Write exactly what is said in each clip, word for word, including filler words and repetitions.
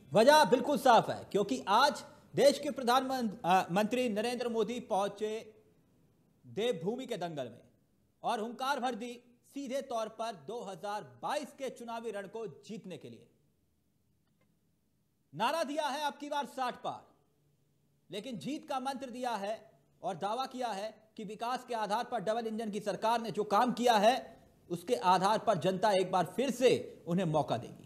वजह बिल्कुल साफ है, क्योंकि आज देश के प्रधानमंत्री नरेंद्र मोदी पहुंचे देवभूमि के दंगल में और हुंकार भर दी सीधे तौर पर दो हज़ार बाईस के चुनावी रण को जीतने के लिए। नारा दिया है अब की बार साठ पार, लेकिन जीत का मंत्र दिया है और दावा किया है कि विकास के आधार पर डबल इंजन की सरकार ने जो काम किया है उसके आधार पर जनता एक बार फिर से उन्हें मौका देगी।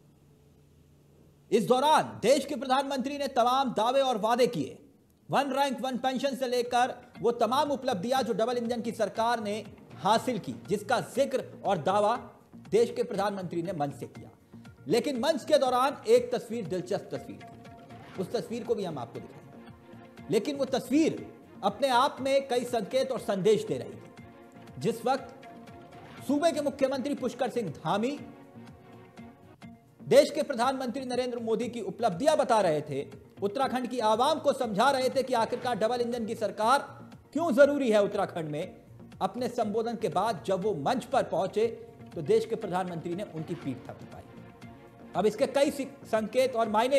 इस दौरान देश के प्रधानमंत्री ने तमाम दावे और वादे किए। वन रैंक वन पेंशन से लेकर वो तमाम उपलब्धियां जो डबल इंजन की सरकार ने हासिल की, जिसका जिक्र और दावा देश के प्रधानमंत्री ने मंच से किया। लेकिन मंच के दौरान एक तस्वीर, दिलचस्प तस्वीर थी, उस तस्वीर को भी हम आपको दिखाएंगे। लेकिन वो तस्वीर अपने आप में कई संकेत और संदेश दे रही थी। जिस वक्त सूबे के मुख्यमंत्री पुष्कर सिंह धामी देश के प्रधानमंत्री नरेंद्र मोदी की उपलब्धियां बता रहे थे, उत्तराखंड की आवाम को समझा रहे थे कि आखिरकार डबल इंजन की सरकार क्यों जरूरी है उत्तराखंड में, अपने संबोधन के बाद जब वो मंच पर पहुंचे तो देश के प्रधानमंत्री ने उनकी पीठ थपथपाई। अब इसके कई संकेत और मायने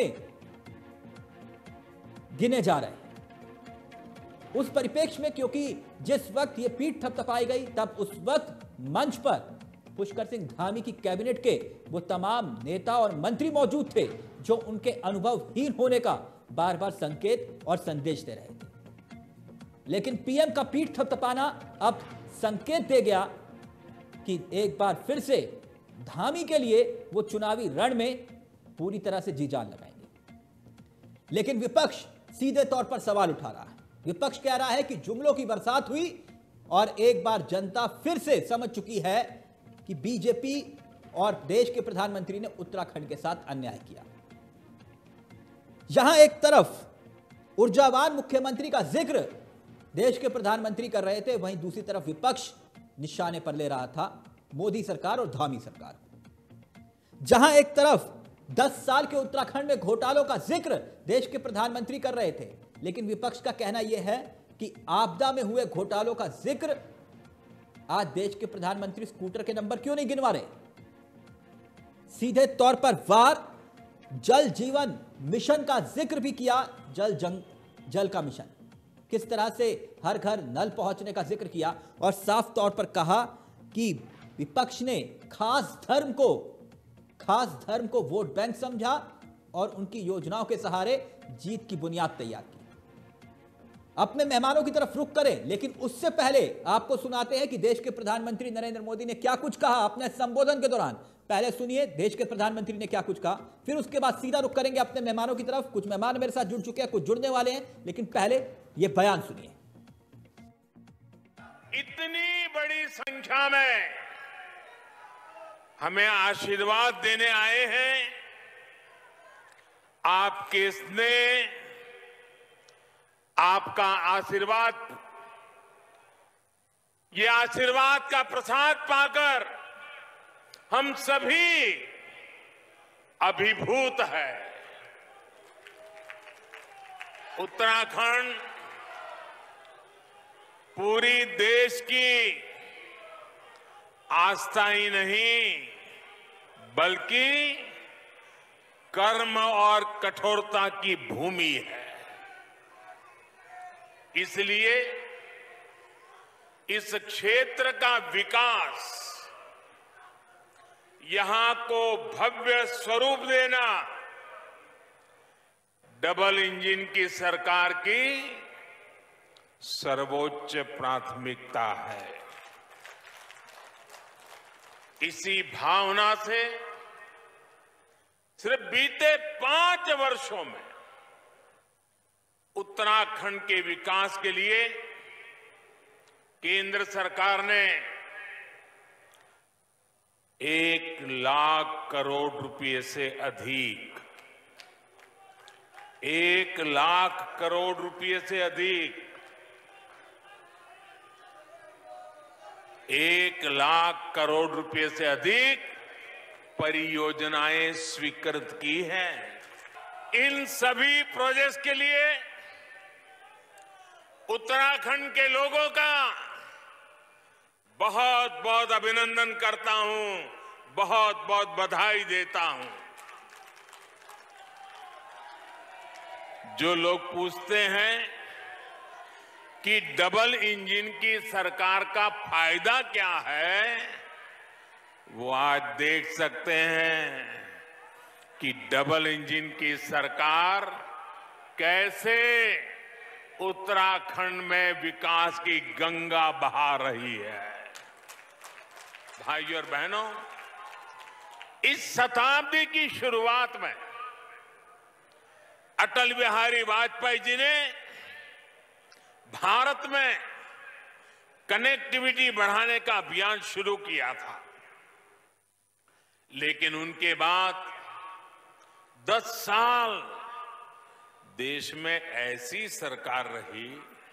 गिने जा रहे हैं उस परिप्रेक्ष्य में, क्योंकि जिस वक्त ये पीठ थपथपाई गई तब उस वक्त मंच पर पुष्कर सिंह धामी की कैबिनेट के वो तमाम नेता और मंत्री मौजूद थे जो उनके अनुभवहीन होने का बार बार संकेत और संदेश दे रहे थे। लेकिन पीएम का पीठ थपथपाना अब संकेत दे गया कि एक बार फिर से धामी के लिए वो चुनावी रण में पूरी तरह से जी जान लगाएंगे। लेकिन विपक्ष सीधे तौर पर सवाल उठा रहा है। विपक्ष कह रहा है कि जुमलों की बरसात हुई और एक बार जनता फिर से समझ चुकी है कि बीजेपी और देश के प्रधानमंत्री ने उत्तराखंड के साथ अन्याय किया। यहां एक तरफ ऊर्जावान मुख्यमंत्री का जिक्र देश के प्रधानमंत्री कर रहे थे, वहीं दूसरी तरफ विपक्ष निशाने पर ले रहा था मोदी सरकार और धामी सरकार को। जहां एक तरफ दस साल के उत्तराखंड में घोटालों का जिक्र देश के प्रधानमंत्री कर रहे थे, लेकिन विपक्ष का कहना यह है कि आपदा में हुए घोटालों का जिक्र आज देश के प्रधानमंत्री स्कूटर के नंबर क्यों नहीं गिनवा रहे। सीधे तौर पर वार जल जीवन मिशन का जिक्र भी किया, जल जंग जल का मिशन, किस तरह से हर घर नल पहुंचने का जिक्र किया और साफ तौर पर कहा कि विपक्ष ने खास धर्म को खास धर्म को वोट बैंक समझा और उनकी योजनाओं के सहारे जीत की बुनियाद तैयार की। अपने मेहमानों की तरफ रुख करें, लेकिन उससे पहले आपको सुनाते हैं कि देश के प्रधानमंत्री नरेंद्र मोदी ने क्या कुछ कहा अपने संबोधन के दौरान। पहले सुनिए देश के प्रधानमंत्री ने क्या कुछ कहा, फिर उसके बाद सीधा रुख करेंगे अपने मेहमानों की तरफ। कुछ मेहमान मेरे साथ जुड़ चुके हैं, कुछ जुड़ने वाले हैं, लेकिन पहले यह बयान सुनिए। इतनी बड़ी संख्या में हमें आशीर्वाद देने आए हैं, आपके स्नेह, आपका आशीर्वाद, ये आशीर्वाद का प्रसाद पाकर हम सभी अभिभूत है। उत्तराखंड पूरी देश की आस्था ही नहीं, बल्कि कर्म और कठोरता की भूमि है। इसलिए इस क्षेत्र का विकास, यहां को भव्य स्वरूप देना डबल इंजन की सरकार की सर्वोच्च प्राथमिकता है। इसी भावना से सिर्फ बीते पांच वर्षों में उत्तराखंड के विकास के लिए केंद्र सरकार ने एक लाख करोड़ रुपए से अधिक एक लाख करोड़ रुपए से अधिक एक लाख करोड़ रुपए से अधिक परियोजनाएं स्वीकृत की हैं। इन सभी प्रोजेक्ट्स के लिए उत्तराखंड के लोगों का बहुत बहुत अभिनंदन करता हूं, बहुत बहुत बधाई देता हूं। जो लोग पूछते हैं कि डबल इंजन की सरकार का फायदा क्या है, वो आज देख सकते हैं कि डबल इंजन की सरकार कैसे उत्तराखंड में विकास की गंगा बहा रही है। भाइयों और बहनों, इस शताब्दी की शुरुआत में अटल बिहारी वाजपेयी जी ने भारत में कनेक्टिविटी बढ़ाने का अभियान शुरू किया था, लेकिन उनके बाद दस साल देश में ऐसी सरकार रही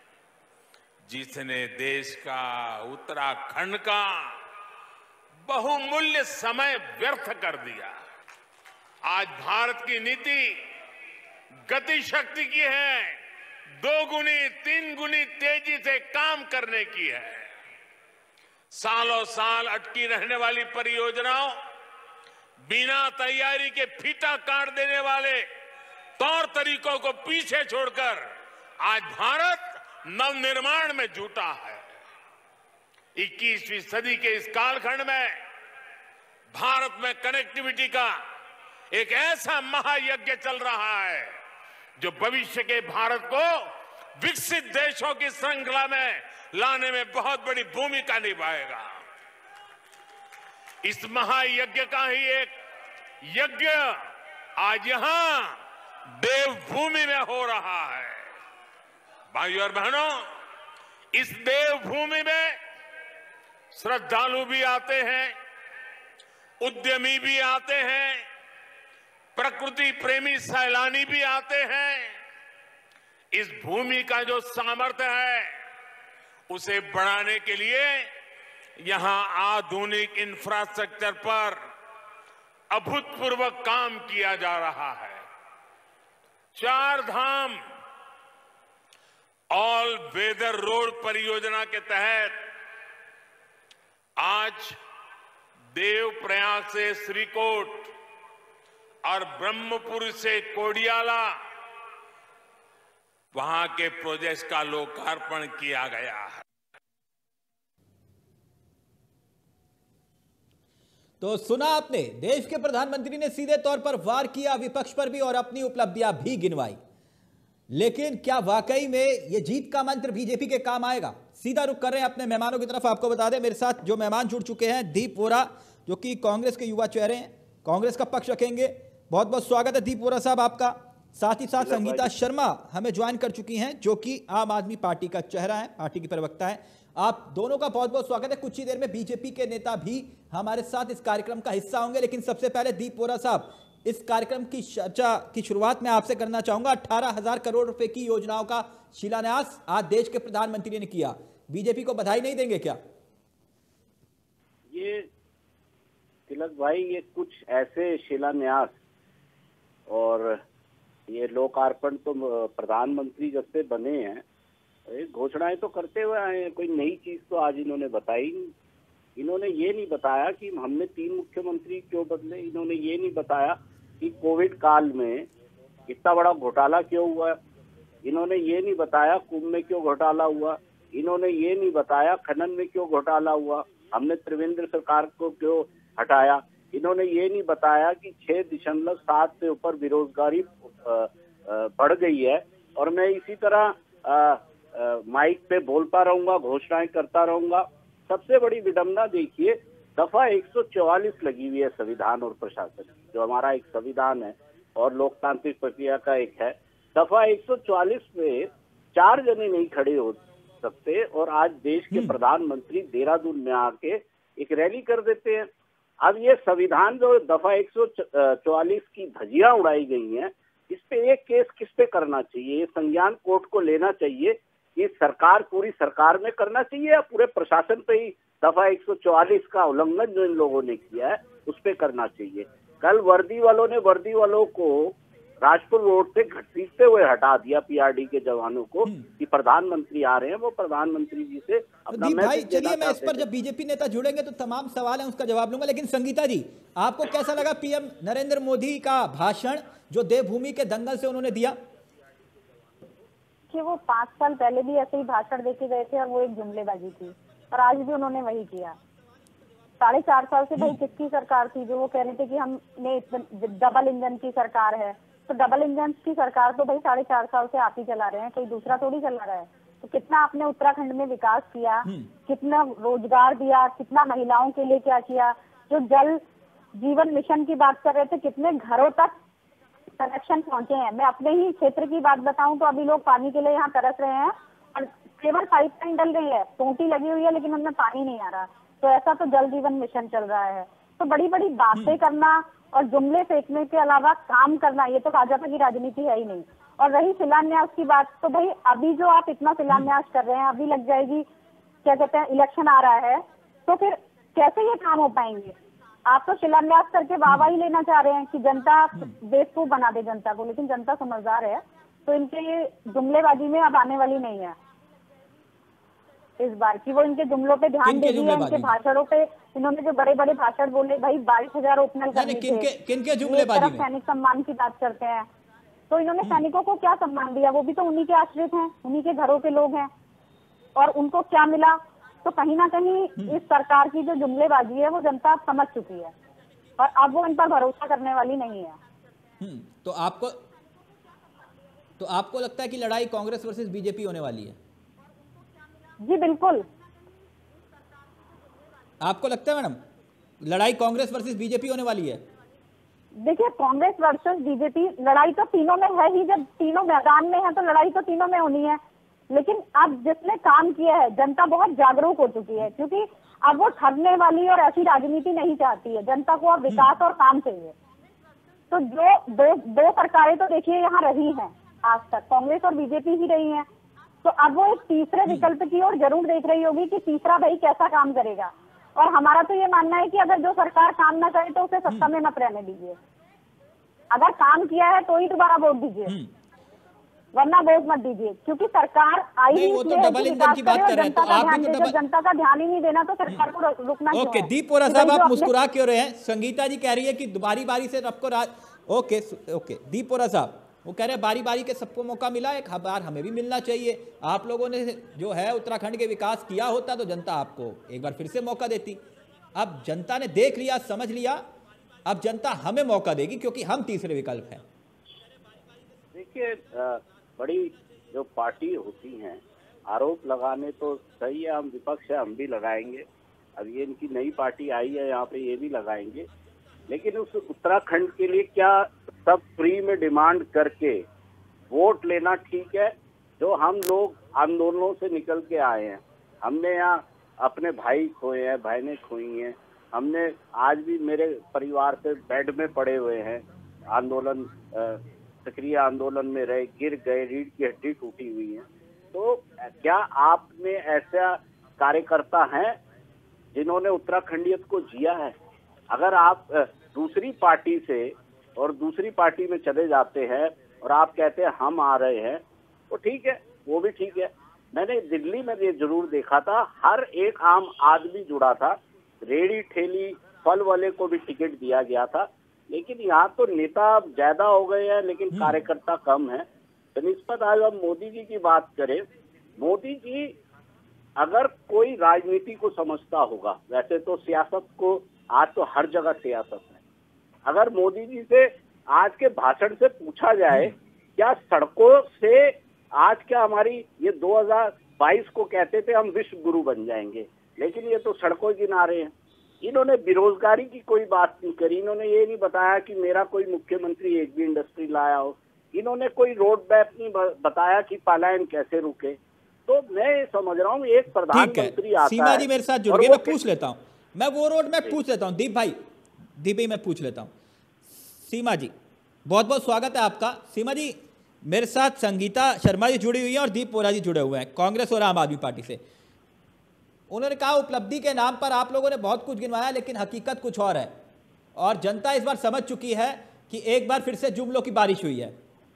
जिसने देश का, उत्तराखंड का बहुमूल्य समय व्यर्थ कर दिया। आज भारत की नीति गति शक्ति की है, दो गुनी तीन गुनी तेजी से काम करने की है। सालों साल अटकी रहने वाली परियोजनाओं, बिना तैयारी के फीता काट देने वाले तौर तरीकों को पीछे छोड़कर आज भारत नवनिर्माण में जुटा है। इक्कीसवीं सदी के इस कालखंड में भारत में कनेक्टिविटी का एक ऐसा महायज्ञ चल रहा है जो भविष्य के भारत को विकसित देशों की श्रृंखला में लाने में बहुत बड़ी भूमिका निभाएगा। इस महायज्ञ का ही एक यज्ञ आज यहां देवभूमि में हो रहा है। भाइयों और बहनों, इस देवभूमि में श्रद्धालु भी आते हैं, उद्यमी भी आते हैं, प्रकृति प्रेमी सैलानी भी आते हैं। इस भूमि का जो सामर्थ्य है उसे बढ़ाने के लिए यहां आधुनिक इंफ्रास्ट्रक्चर पर अभूतपूर्व काम किया जा रहा है। चार धाम ऑल वेदर रोड परियोजना के तहत आज देवप्रयाग से श्रीकोट और ब्रह्मपुर से कोडियाला, वहां के प्रोजेक्ट का लोकार्पण किया गया है। तो सुना आपने, देश के प्रधानमंत्री ने सीधे तौर पर वार किया विपक्ष पर भी और अपनी उपलब्धियां भी गिनवाई। लेकिन क्या वाकई में यह जीत का मंत्र बीजेपी के काम आएगा? सीधा रुख कर रहे हैं अपने मेहमानों की तरफ। आपको बता दें, मेरे साथ जो मेहमान जुड़ चुके हैं, दीप वोरा जो कि कांग्रेस के युवा चेहरे हैं, कांग्रेस का पक्ष रखेंगे। बहुत बहुत स्वागत है दीप वोरा साहब आपका। साथ ही साथ संगीता शर्मा हमें ज्वाइन कर चुकी हैं, जो कि आम आदमी पार्टी का चेहरा है, पार्टी की प्रवक्ता है। आप दोनों का बहुत बहुत स्वागत है। कुछ ही देर में बीजेपी के नेता भी हमारे साथ इस कार्यक्रम का हिस्सा होंगे। लेकिन सबसे पहले दीप वोरा साहब, इस कार्यक्रम की चर्चा की शुरुआत में आपसे करना चाहूंगा। अठारह हजार करोड़ रुपए की योजनाओं का शिलान्यास आज देश के प्रधानमंत्री ने किया। बीजेपी को बधाई नहीं देंगे क्या? ये तिलक भाई, ये कुछ ऐसे शिलान्यास और ये लोकार्पण तो प्रधानमंत्री जब से बने हैं घोषणाएं तो करते हुए आए हैं, कोई नई चीज तो आज इन्होंने बताई नहीं। इन्होंने ये नहीं बताया कि हमने तीन मुख्यमंत्री क्यों बदले। इन्होंने ये नहीं बताया कि कोविड काल में इतना बड़ा घोटाला क्यों हुआ। इन्होंने ये नहीं बताया कुंभ में क्यों घोटाला हुआ। इन्होंने ये नहीं बताया खनन में क्यों घोटाला हुआ, हमने त्रिवेंद्र सरकार को क्यों हटाया। इन्होंने ये नहीं बताया कि छह दशमलव सात से ऊपर बेरोजगारी बढ़ गई है। और मैं इसी तरह आ, आ, माइक पे बोलता रहूंगा, घोषणाएं करता रहूंगा। सबसे बड़ी विडंबना देखिए, दफा एक सौ चौवालीस लगी हुई है संविधान और प्रशासन, जो हमारा एक संविधान है और लोकतांत्रिक प्रक्रिया का एक है। दफा एक सौ चौवालीस में चार जने नहीं खड़े हो सकते और आज देश के प्रधानमंत्री देहरादून में आके एक रैली कर देते हैं। अब ये संविधान जो दफा एक सौ चौवालीस की धज्जियां उड़ाई गई हैं, इस पे एक केस किस पे करना चाहिए? ये संज्ञान कोर्ट को लेना चाहिए। ये सरकार, पूरी सरकार में करना चाहिए या पूरे प्रशासन पे ही दफा एक सौ चौवालीस का उल्लंघन जो इन लोगों ने किया है उस पे करना चाहिए। कल वर्दी वालों ने वर्दी वालों को राजपुर रोड से घसीटते हुए हटा दिया, पीआरडी के जवानों को, कि प्रधानमंत्री आ रहे हैं, वो प्रधानमंत्री जी से अपना तो भाई चलिए, मैं इस पर जब बीजेपी नेता जुड़ेंगे तो तमाम सवाल हैं, उसका जवाब लूंगा। लेकिन संगीता जी, आपको कैसा लगा पीएम नरेंद्र मोदी का भाषण जो देवभूमि के दंगल से उन्होंने दिया? देखिए वो पांच साल पहले भी ऐसे ही भाषण देके गए थे और वो एक जुमलेबाजी थी, और आज भी उन्होंने वही किया। साढ़े चार साल से भाई किसकी सरकार थी जो वो कह रहे थे कि हमने डबल इंजन की सरकार है, तो डबल इंजन की सरकार तो भाई साढ़े चार साल से आप ही चला रहे हैं, कोई दूसरा थोड़ी चला रहा है। तो कितना आपने उत्तराखंड में विकास किया, कितना रोजगार दिया, कितना महिलाओं के लिए क्या किया, जो जल जीवन मिशन की बात कर रहे थे, कितने घरों तक कनेक्शन पहुंचे हैं। मैं अपने ही क्षेत्र की बात बताऊं तो अभी लोग पानी के लिए यहाँ तरस रहे हैं और केवल पाइपलाइन डल गई है, टोटी लगी हुई है लेकिन उनमें पानी नहीं आ रहा। तो ऐसा तो जल जीवन मिशन चल रहा है। तो बड़ी बड़ी बातें करना और जुमले फेंकने के अलावा काम करना, ये तो भाजपा की राजनीति है ही नहीं। और रही शिलान्यास की बात, तो भाई अभी जो आप इतना शिलान्यास कर रहे हैं, अभी लग जाएगी क्या कहते हैं इलेक्शन आ रहा है, तो फिर कैसे ये काम हो पाएंगे? आप तो शिलान्यास करके वाहवाही लेना चाह रहे हैं कि जनता बेवकूफ बना दे जनता को, लेकिन जनता समझदार है, तो इनके ये जुमलेबाजी में अब आने वाली नहीं है इस बार की। वो इनके जुमलों पे ध्यान दे दिया, इनके भाषणों पे इन्होंने जो बड़े बड़े भाषण बोले, भाई बाईस हजार ओपनल करने थे, किनके जुमलेबाजी में सैनिक सम्मान की बात करते हैं, तो इन्होंने सैनिकों को क्या सम्मान दिया? वो भी तो उन्हीं के आश्रित हैं, उन्हीं के घरों के लोग हैं, और उनको क्या मिला? तो कहीं ना कहीं इस सरकार की जो जुमलेबाजी है वो जनता समझ चुकी है और अब वो इन पर भरोसा करने वाली नहीं है। तो आपको तो आपको लगता है कि लड़ाई कांग्रेस वर्सेस बीजेपी होने वाली है? जी बिल्कुल। आपको लगता है मैडम लड़ाई कांग्रेस वर्सेस बीजेपी होने वाली है? देखिए कांग्रेस वर्सेस बीजेपी लड़ाई तो तीनों में है ही, जब तीनों मैदान में है तो लड़ाई तो तीनों में होनी है। लेकिन अब जिसने काम किया है, जनता बहुत जागरूक हो चुकी है, क्योंकि अब वो ठगने वाली और ऐसी राजनीति नहीं चाहती है। जनता को अब विकास और काम चाहिए। तो जो दो दो सरकारें तो देखिए यहाँ रही हैं आज तक, कांग्रेस और बीजेपी ही रही हैं, तो अब वो एक तीसरे विकल्प की ओर जरूर देख रही होगी कि तीसरा भाई कैसा काम करेगा। और हमारा तो ये मानना है कि अगर जो सरकार काम ना करे तो उसे सत्ता में मत रहने दीजिए, अगर काम किया है तो ही दोबारा वोट दीजिए, वरना वोट मत दीजिए, क्योंकि सरकार आई ही इसलिए डबल इंजन की बात कर रहे हैं, तो आप भी तो डबल जनता का ध्यान ही नहीं देना तो सरकार को रुकना क्यों है? ओके दीप वोरा साहब आप मुस्कुरा क्यों रहे हैं? संगीता जी कह रही है कि बारी बारी से सबको राज ओके ओके दीप वोरा साहब वो कह रहे हैं बारी बारी के सबको मौका मिला, एक बार हमें भी मिलना चाहिए। आप लोगों ने जो है उत्तराखंड के विकास किया होता तो जनता आपको एक बार फिर से मौका देती। अब जनता ने देख लिया, समझ लिया, अब जनता हमें मौका देगी क्योंकि हम तीसरे विकल्प हैं। देखिए बड़ी जो पार्टी होती हैं आरोप लगाने तो सही है, हम विपक्ष है हम भी लगाएंगे। अब ये इनकी नई पार्टी आई है यहाँ पे, ये भी लगाएंगे। लेकिन उस उत्तराखंड के लिए क्या सब फ्री में डिमांड करके वोट लेना ठीक है? जो हम लोग आंदोलनों से निकल के आए हैं, हमने यहाँ अपने भाई खोए हैं, बहनें खोई हैं, हमने आज भी मेरे परिवार से बेड में पड़े हुए हैं, आंदोलन सक्रिय आंदोलन में रहे, गिर गए, रीढ़ की हड्डी टूटी हुई है। तो क्या आप में ऐसा कार्यकर्ता हैं जिन्होंने उत्तराखंडियत को जिया है? अगर आप दूसरी पार्टी से और दूसरी पार्टी में चले जाते हैं और आप कहते हैं हम आ रहे हैं, तो ठीक है, वो भी ठीक है। मैंने दिल्ली में ये जरूर देखा था, हर एक आम आदमी जुड़ा था, रेड़ी ठेली फल वाले को भी टिकट दिया गया था। लेकिन यहाँ तो नेता ज्यादा हो गए हैं लेकिन कार्यकर्ता कम है। बनिस्पत आज हम मोदी जी की बात करें, मोदी जी अगर कोई राजनीति को समझता होगा, वैसे तो सियासत को आज तो हर जगह सियासत है, अगर मोदी जी से आज के भाषण से पूछा जाए क्या सड़कों से आज क्या हमारी ये दो हज़ार बाईस को कहते थे हम विश्व गुरु बन जाएंगे, लेकिन ये तो सड़कों के किनारे हैं। इन्होंने बेरोजगारी की कोई बात नहीं करी, इन्होंने ये नहीं बताया कि मेरा कोई मुख्यमंत्री एक भी इंडस्ट्री लाया हो, इन्होंने कोई रोड मैप नहीं बताया कि पलायन कैसे रुके। तो मैं ये समझ रहा हूँ एक प्रधानमंत्री आता है। सीमा जी मेरे साथ जुड़ गए, मैं पूछ लेता हूँ, मैं वो रोड मैप पूछ लेता हूँ। दीप भाई दीप भाई मैं पूछ लेता हूँ। सीमा जी बहुत बहुत स्वागत है आपका। सीमा जी मेरे साथ संगीता शर्मा जी जुड़ी हुई हैं और दीप वोरा जी जुड़े हुए हैं कांग्रेस और आम आदमी पार्टी से। उन्होंने कहा उपलब्धि के नाम पर आप लोगों ने बहुत कुछ गिनवाया लेकिन हकीकत कुछ और है, और जनता इस बार समझ चुकी है कि एक बार फिर से जुमलों की बारिश हुई है।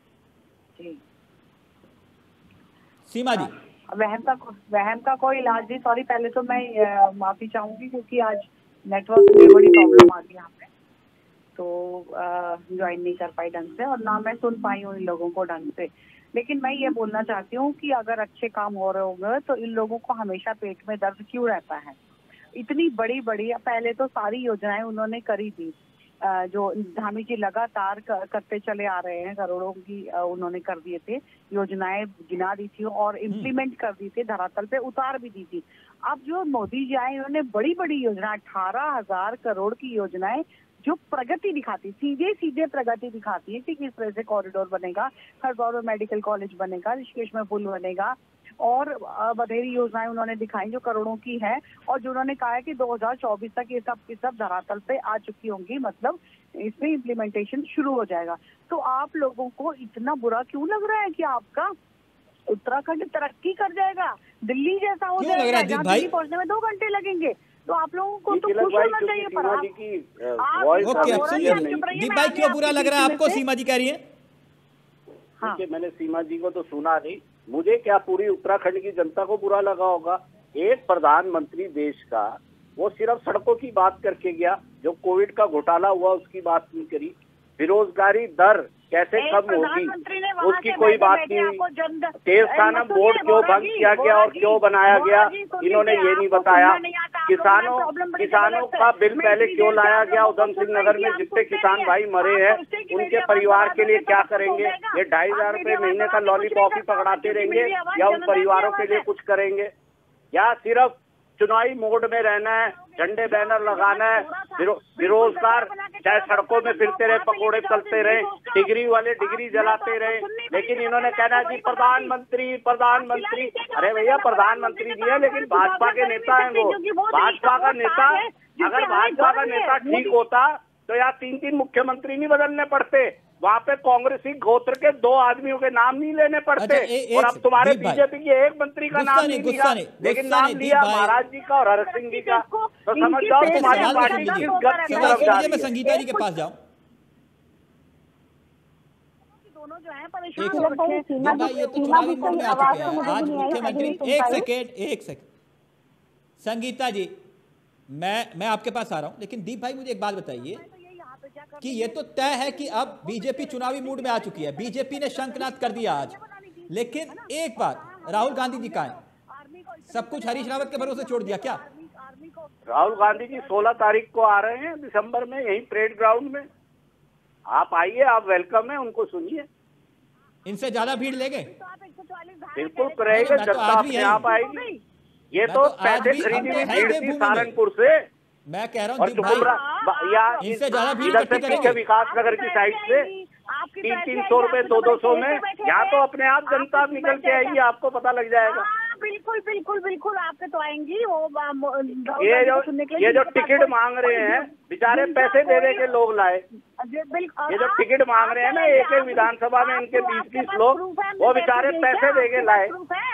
सीमा जी वहम का वहम का कोई इलाज नहीं। सॉरी, पहले तो मैं माफी चाहूंगी क्योंकि आज नेटवर्क में बड़ी प्रॉब्लम आ गई यहाँ पे, तो ज्वाइन नहीं कर पाई ढंग से और ना मैं सुन पाई हूँ इन लोगों को ढंग से। लेकिन मैं ये बोलना चाहती हूँ कि अगर अच्छे काम हो रहे होंगे तो इन लोगों को हमेशा पेट में दर्द क्यों रहता है? इतनी बड़ी बड़ी, पहले तो सारी योजनाएं उन्होंने करी थी, जो धामी जी लगातार करते चले आ रहे हैं, करोड़ों की उन्होंने कर दिए थे, योजनाएं गिना दी थी और इम्प्लीमेंट कर दी थी, धरातल पे उतार भी दी थी। अब जो मोदी जी आए उन्होंने बड़ी बड़ी योजना, अठारह हजार करोड़ की योजनाएं जो प्रगति दिखाती, सीधे सीधे प्रगति दिखाती है कि किस तरह से कॉरिडोर बनेगा, हरदौर में मेडिकल कॉलेज बनेगा, ऋषिकेश में पुल बनेगा, और बथेरी योजनाएं उन्होंने दिखाई जो करोड़ों की है, और जो उन्होंने कहा है कि दो हज़ार चौबीस तक ये सब ये सब धरातल पे आ चुकी होंगी, मतलब इसमें इम्प्लीमेंटेशन शुरू हो जाएगा। तो आप लोगों को इतना बुरा क्यों लग रहा है कि आपका उत्तराखंड तरक्की कर जाएगा, दिल्ली जैसा हो जाएगा, जहाँ दिल्ली पहुंचने में दो घंटे लगेंगे? तो आप लोगों को तो खुश होना चाहिए। पर दीप भाई क्यों बुरा लग रहा है आपको? सीमा जी कह रही है। हाँ। मैंने सीमा जी को तो सुना नहीं, मुझे क्या पूरी उत्तराखंड की जनता को बुरा लगा होगा? एक प्रधानमंत्री देश का, वो सिर्फ सड़कों की बात करके गया, जो कोविड का घोटाला हुआ उसकी बात नहीं करी, बेरोजगारी दर कैसे कम होगी उसकी कोई बात नहीं हुई, देवस्थानम बोर्ड क्यों भंग किया गया और क्यों बनाया गया इन्होंने ये नहीं बताया, किसानों किसानों का बिल पहले क्यों लाया गया उधम सिंह नगर में, जितने किसान भाई मरे हैं उनके परिवार के लिए क्या करेंगे? ये ढाई हजार रुपये महीने का लॉलीपॉप ही पकड़ाते रहेंगे या उन परिवारों के लिए कुछ करेंगे? या सिर्फ चुनावी मोड में रहना है, झंडे बैनर लगाना है, बेरोजगार चाहे सड़कों में फिरते रहे, पकोड़े चलते रहे, डिग्री वाले डिग्री जलाते रहे, लेकिन इन्होंने कहना जी प्रधानमंत्री प्रधानमंत्री। अरे भैया प्रधानमंत्री जी है लेकिन भाजपा के नेता हैं, वो भाजपा का नेता, अगर भाजपा का नेता ठीक होता तो यहाँ तीन तीन मुख्यमंत्री नहीं बदलने पड़ते, वहाँ पे कांग्रेसी गोत्र के दो आदमियों के नाम नहीं लेने पड़ते। अच्छा, ए, और अब तुम्हारे बीजेपी के एक मंत्री का नाम नहीं लिया, लेकिन नाम लिया महाराज जी का और हर सिंह जी का, तो समझ जाओ तुम्हारी पार्टी किस गत की तरफ जा रही है। मैं संगीता जी के पास जाऊं। दोनों जो है परेशान हो रखे हैं। ये तो चुनावी मोड में आ चुके हैं आज मुख्यमंत्री। एक सेकेंड एक सेकेंड संगीता जी, मैं मैं आपके पास आ रहा हूं, लेकिन दीप भाई मुझे एक बात बताइए कि ये तो तय है कि अब बीजेपी चुनावी मूड में आ चुकी है, बीजेपी ने शंखनाद कर दिया आज, लेकिन एक बात, राहुल गांधी जी कहाँ हैं? सब कुछ हरीश रावत के भरोसे छोड़ दिया क्या? राहुल गांधी जी सोलह तारीख को आ रहे हैं दिसंबर में, यही परेड ग्राउंड में, आप आइए, आप वेलकम है, उनको सुनिए। इनसे ज्यादा भीड़ लेंगे? बिल्कुल करेंगे, जनता अपने आप आएगी। ये तो पैसे खरीदी हुई भीड़ थी सहारनपुर से, मैं कह रहा हूँ इनसे ज्यादा भीड़ इकट्ठी करेंगे विकास नगर की साइड से, तीन तीन सौ रुपए दो दो सौ में, यहाँ तो अपने आप जनता निकल के आएगी, आपको पता लग जाएगा। बिल्कुल बिल्कुल बिल्कुल आपके तो आएंगी वो। ये जो ये जो टिकट मांग रहे हैं बेचारे पैसे दे दे के लोग लाए, ये जो टिकट मांग रहे हैं ना एक एक विधानसभा में इनके बीस बीस लोग, वो बेचारे पैसे दे के लाए।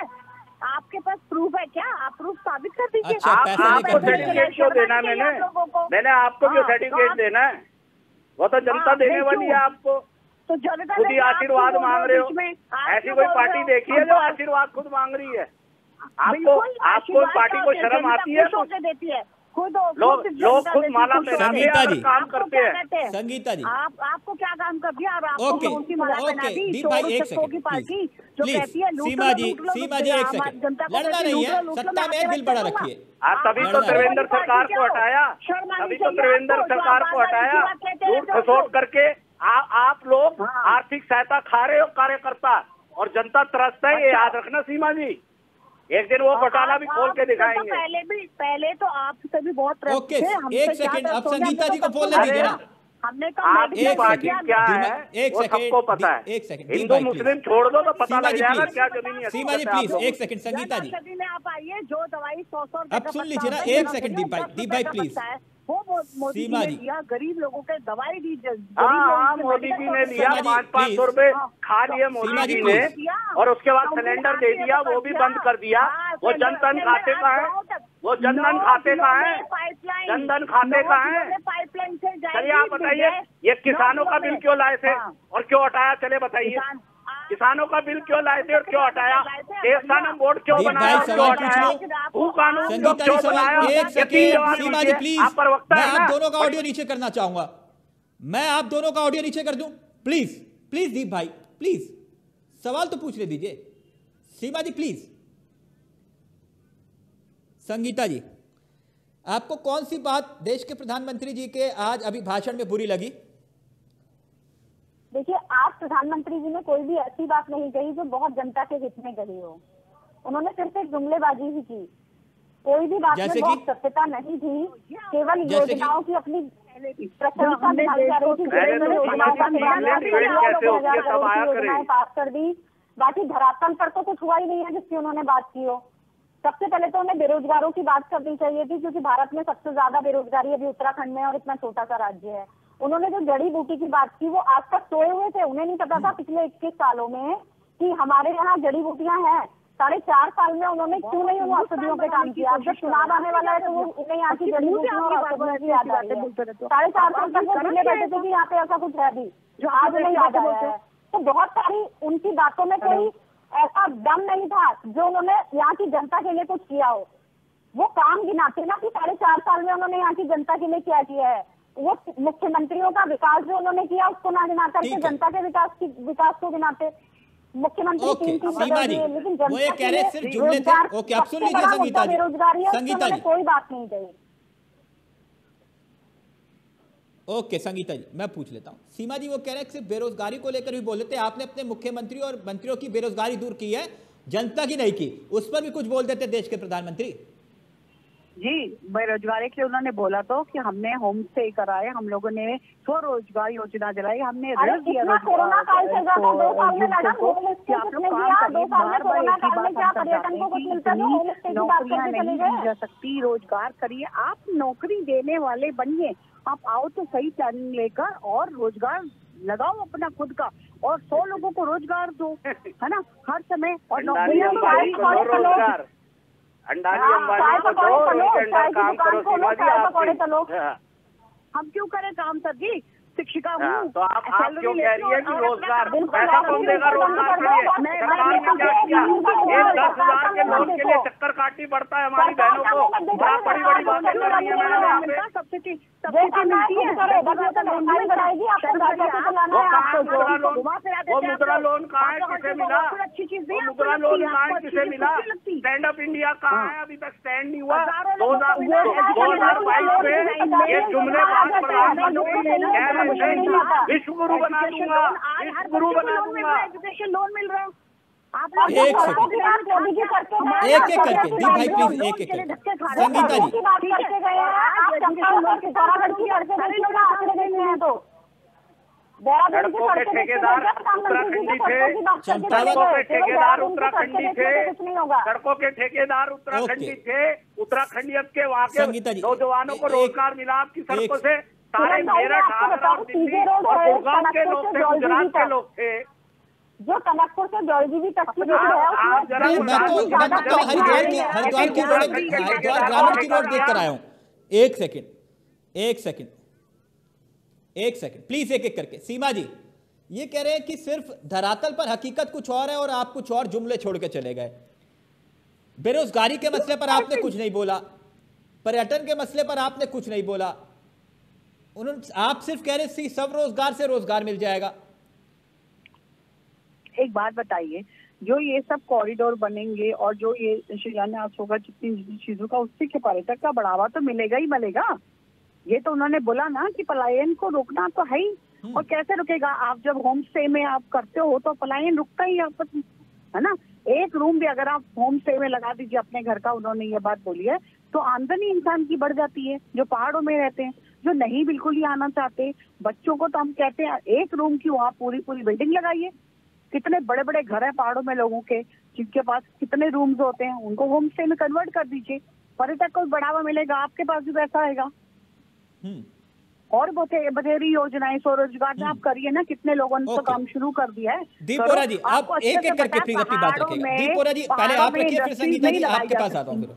आपके पास प्रूफ है क्या? आप प्रूफ साबित कर दीजिए। अच्छा, आप, आपको सर्टिफिकेट क्यों देना है? मैंने मैंने आपको क्यों सर्टिफिकेट देना है? वो तो जनता देने वाली है आपको, तो जनता खुद ही आशीर्वाद मांग रहे हो। ऐसी कोई पार्टी देखी है जो आशीर्वाद खुद मांग रही है? आपको आपको पार्टी को शर्म आती है? देती है खुद लोग लोग खुद माला संगीता जी काम करते हैं। संगीता जी आप आपको क्या काम कर दिया? और आपको ओके कौन सी माला पहना दी? दीप भाई एक सेकंड पार्टी जो कहती है सीमा जी सीमा जी एक सेकंड, लड़ना नहीं है, सत्ता में दिल बड़ा रखिए। तभी तो त्रिवेंद्र सरकार को हटाया, तभी तो त्रिवेंद्र सरकार को हटाया, झूठ खसोट करके आप लोग आर्थिक सहायता खा रहे हो कार्यकर्ता, और जनता तरसता है, ये याद रखना सीमा जी। एक दिन वो घोटाला भी खोल के दिखाएंगे। पहले भी पहले तो आपसे भी बहुत ओके एक सेकंड, अब संगीता जी को बोलने दीजिए ना। हमने तो आपकी पार्टी क्या है एक वो सबको पता है। एक सेकंड, हिंदू मुस्लिम छोड़ दो तो पता लग जाएगा क्या जमीन है। सीमा जी प्लीज एक सेकंड, संगीता जी आप आइए, जो दवाई सौ सौ अब सुन लीजिए ना, एक सेकंड दीप भाई दीप भाई प्लीज। वो मोदी जी ने दिया, गरीब लोगों के दवाई दी। हाँ मोदी जी ने लिया, पाँच पाँच सौ रुपए खा लिए मोदी जी ने, और उसके बाद सिलेंडर दे दिया, वो भी बंद कर दिया। वो जनधन खाते का है, वो जनधन खाते का है, जनधन खाते का है। पाइपलाइन से चलिए आप बताइए ये किसानों का बिल क्यों लाए थे और क्यों हटाया? चले बताइए किसानों का बिल क्यों लाए थे और क्यों हटाया? देवस्थानम बोर्ड क्यों बनाया और क्यों हटाया? भू कानून क्यों बनाया? एक सेकंड सीमा जी प्लीज, मैं आप दोनों का ऑडियो नीचे करना चाहूंगा, मैं आप दोनों का ऑडियो नीचे कर दूं प्लीज प्लीज दीप भाई प्लीज। सवाल तो पूछने दीजिए। सीमा जी प्लीज। संगीता जी, आपको कौन सी बात देश के प्रधानमंत्री जी के आज अभी भाषण में बुरी लगी? देखिए, आज प्रधानमंत्री जी ने कोई भी ऐसी बात नहीं कही जो बहुत जनता के हित में कही हो। उन्होंने सिर्फ एक जुमलेबाजी ही की, कोई भी बात में बहुत सत्यता नहीं थी, केवल योजनाओं की अपनी प्रशंसा निकाली जा रही थी। योजनाओं का योजनाएं पास कर दी, बाकी धरातल पर तो कुछ हुआ ही नहीं है जिसकी उन्होंने बात की हो। सबसे पहले तो उन्हें बेरोजगारों की बात करनी चाहिए थी, क्योंकि भारत में सबसे ज्यादा बेरोजगारी अभी उत्तराखंड में और इतना छोटा सा राज्य है। उन्होंने जो जड़ी बूटी की बात की वो आज तक सोए हुए थे, उन्हें नहीं पता था पिछले इक्कीस सालों में कि हमारे यहाँ जड़ी बूटियां हैं। साढ़े चार साल में उन्होंने क्यों नहीं उन औषधियों पे काम किया? जब चुनाव आने वाला है तो वो उन्हें यहाँ की जड़ी बूटियों और औषधियों की याद आ रही है। साढ़े चार साल तक वो भूले बैठे थे कि यहाँ पे ऐसा कुछ है भी जो आज उन्हें याद आया है। तो बहुत सारी उनकी बातों में कोई ऐसा दम नहीं था जो उन्होंने यहाँ की जनता के लिए कुछ किया हो। वो काम गिनाते ना कि साढ़े चार साल में उन्होंने यहाँ की जनता के लिए क्या किया है। वो मुख्यमंत्रियों का विकास जो उन्होंने किया उसको ना गिना करके जनता के विकास की विकास को गिनाते। मुख्यमंत्री तीन तीन बदल दिए, लेकिन वो ये कह रहे सिर्फ जुमले थे। ओके, अब सुन लीजिए संगीता जी। संगीता जी कोई बात नहीं कही। ओके संगीता जी, मैं पूछ लेता हूं। सीमा जी वो कह रहे हैं सिर्फ बेरोजगारी को लेकर भी बोल लेते, आपने अपने मुख्यमंत्री और मंत्रियों की बेरोजगारी दूर की है, जनता की नहीं की, उस पर भी कुछ बोल देते देश के प्रधानमंत्री। जी, बेरोजगारी के लिए उन्होंने बोला तो कि हमने होम स्टे कराए, हम लोगों ने स्वरोजगार योजना चलाई, हमने ऋण दिया कोरोना काल से ज्यादा दो साल में मैडम होम स्टे कितने किया? दो साल में कोरोना काल में क्या पर्यटन को कुछ मिलता है? होम स्टे की बात करके चले गए। जा सकती, रोजगार करिए, आप नौकरी देने वाले बनिए, आप आओ तो सही प्लानिंग लेकर और रोजगार लगाओ अपना खुद का, और सौ लोगों को रोजगार दो, है ना, हर समय। और रोजगार अंडानी अंबानी को दो, उनके अंडर काम करो। सीमा जी आप हम क्यों करें काम सर जी? शिक्षिका हूँ तो आप आप क्यों कह रही है कि रोजगार पैसा कौन देगा? रोजगार के लिए सरकार ने क्या किया? एक दस हजार के लोन के लिए चक्कर काटनी पड़ता है हमारी बहनों को। बड़ा बड़ी बड़ी बातें कर रही है मैडम यहाँ पे। सब्सिडी सब्सिडी मिलती है, वो मुद्रा लोन कहाँ है, किसे मिला? अच्छी चीज वो मुद्रा लोन कहाँ है, किसे मिला? स्टैंड अप इंडिया कहाँ है? अभी तक स्टैंड नहीं हुआ। दो हजार दो हजार बाईस में ये जुमले बात प्रधानमंत्री विश्व गुरु बना दूंगा, विश्व गुरु बना दूंगा। एजुकेशन लोन मिल रहा है। आप एक सेकंड, एक एक करके दी भाई प्लीज, एक एक करके। संगीता जी सड़कों के ठेकेदार उत्तराखंडी थे, सड़कों के ठेकेदार उत्तराखंडी थे, सड़कों के ठेकेदार उत्तराखंडी थे, उत्तराखंडियत के वहाँ के नौजवानों को रोजगार मिला आपकी सड़कों से। सारे मेरठ, आगरा और दिल्ली और गुड़गांव के लोग थे, गुजरात के लोग थे, जो टनकपुर से जौलजीबी तक की मैं तो मैं तो हरिद्वार की हरिद्वार की रोड हरिद्वार ग्रामीण की रोड देख कर आया हूँ। एक सेकंड, एक सेकंड, एक सेकंड प्लीज, एक एक करके। सीमा जी ये कह रहे हैं कि सिर्फ धरातल पर हकीकत कुछ और है और आप कुछ और जुमले छोड़ के चले गए। बेरोजगारी के मसले पर आपने कुछ नहीं बोला, पर्यटन के मसले पर आपने कुछ नहीं बोला, उन्होंने आप सिर्फ कह रहे हैं सब रोजगार से रोजगार मिल जाएगा। एक बात बताइए, जो ये सब कॉरिडोर बनेंगे और जो ये शिलान्यास होगा जितनी चीजों का, उससे के पर्यटक का बढ़ावा तो मिलेगा ही मिलेगा। ये तो उन्होंने बोला ना कि पलायन को रोकना तो है ही, और कैसे रुकेगा? आप जब होम स्टे में आप करते हो तो पलायन रुकता ही आप, है ना। एक रूम भी अगर आप होम स्टे में लगा दीजिए अपने घर का, उन्होंने ये बात बोली है, तो आमदनी इंसान की बढ़ जाती है, जो पहाड़ों में रहते हैं, जो नहीं बिल्कुल ही आना चाहते। बच्चों को तो हम कहते हैं एक रूम की वहाँ पूरी पूरी बिल्डिंग लगाइए। कितने बड़े बड़े घर हैं पहाड़ों में लोगों के, जिनके पास कितने रूम्स होते हैं, उनको होम स्टे में कन्वर्ट कर दीजिए, पर्यटक को बढ़ावा मिलेगा, आपके पास भी पैसा आएगा। और बथेरी योजनाएं स्वरोजगार में आप करिए ना, कितने लोगों ने तो काम शुरू कर दिया है। दीपोरा जी आप एक एक करके प्लीज अपनी बात रखिएगा। दीपोरा जी पहले आप रखिए, फिर संगीता जी आपके पास आता हूँ।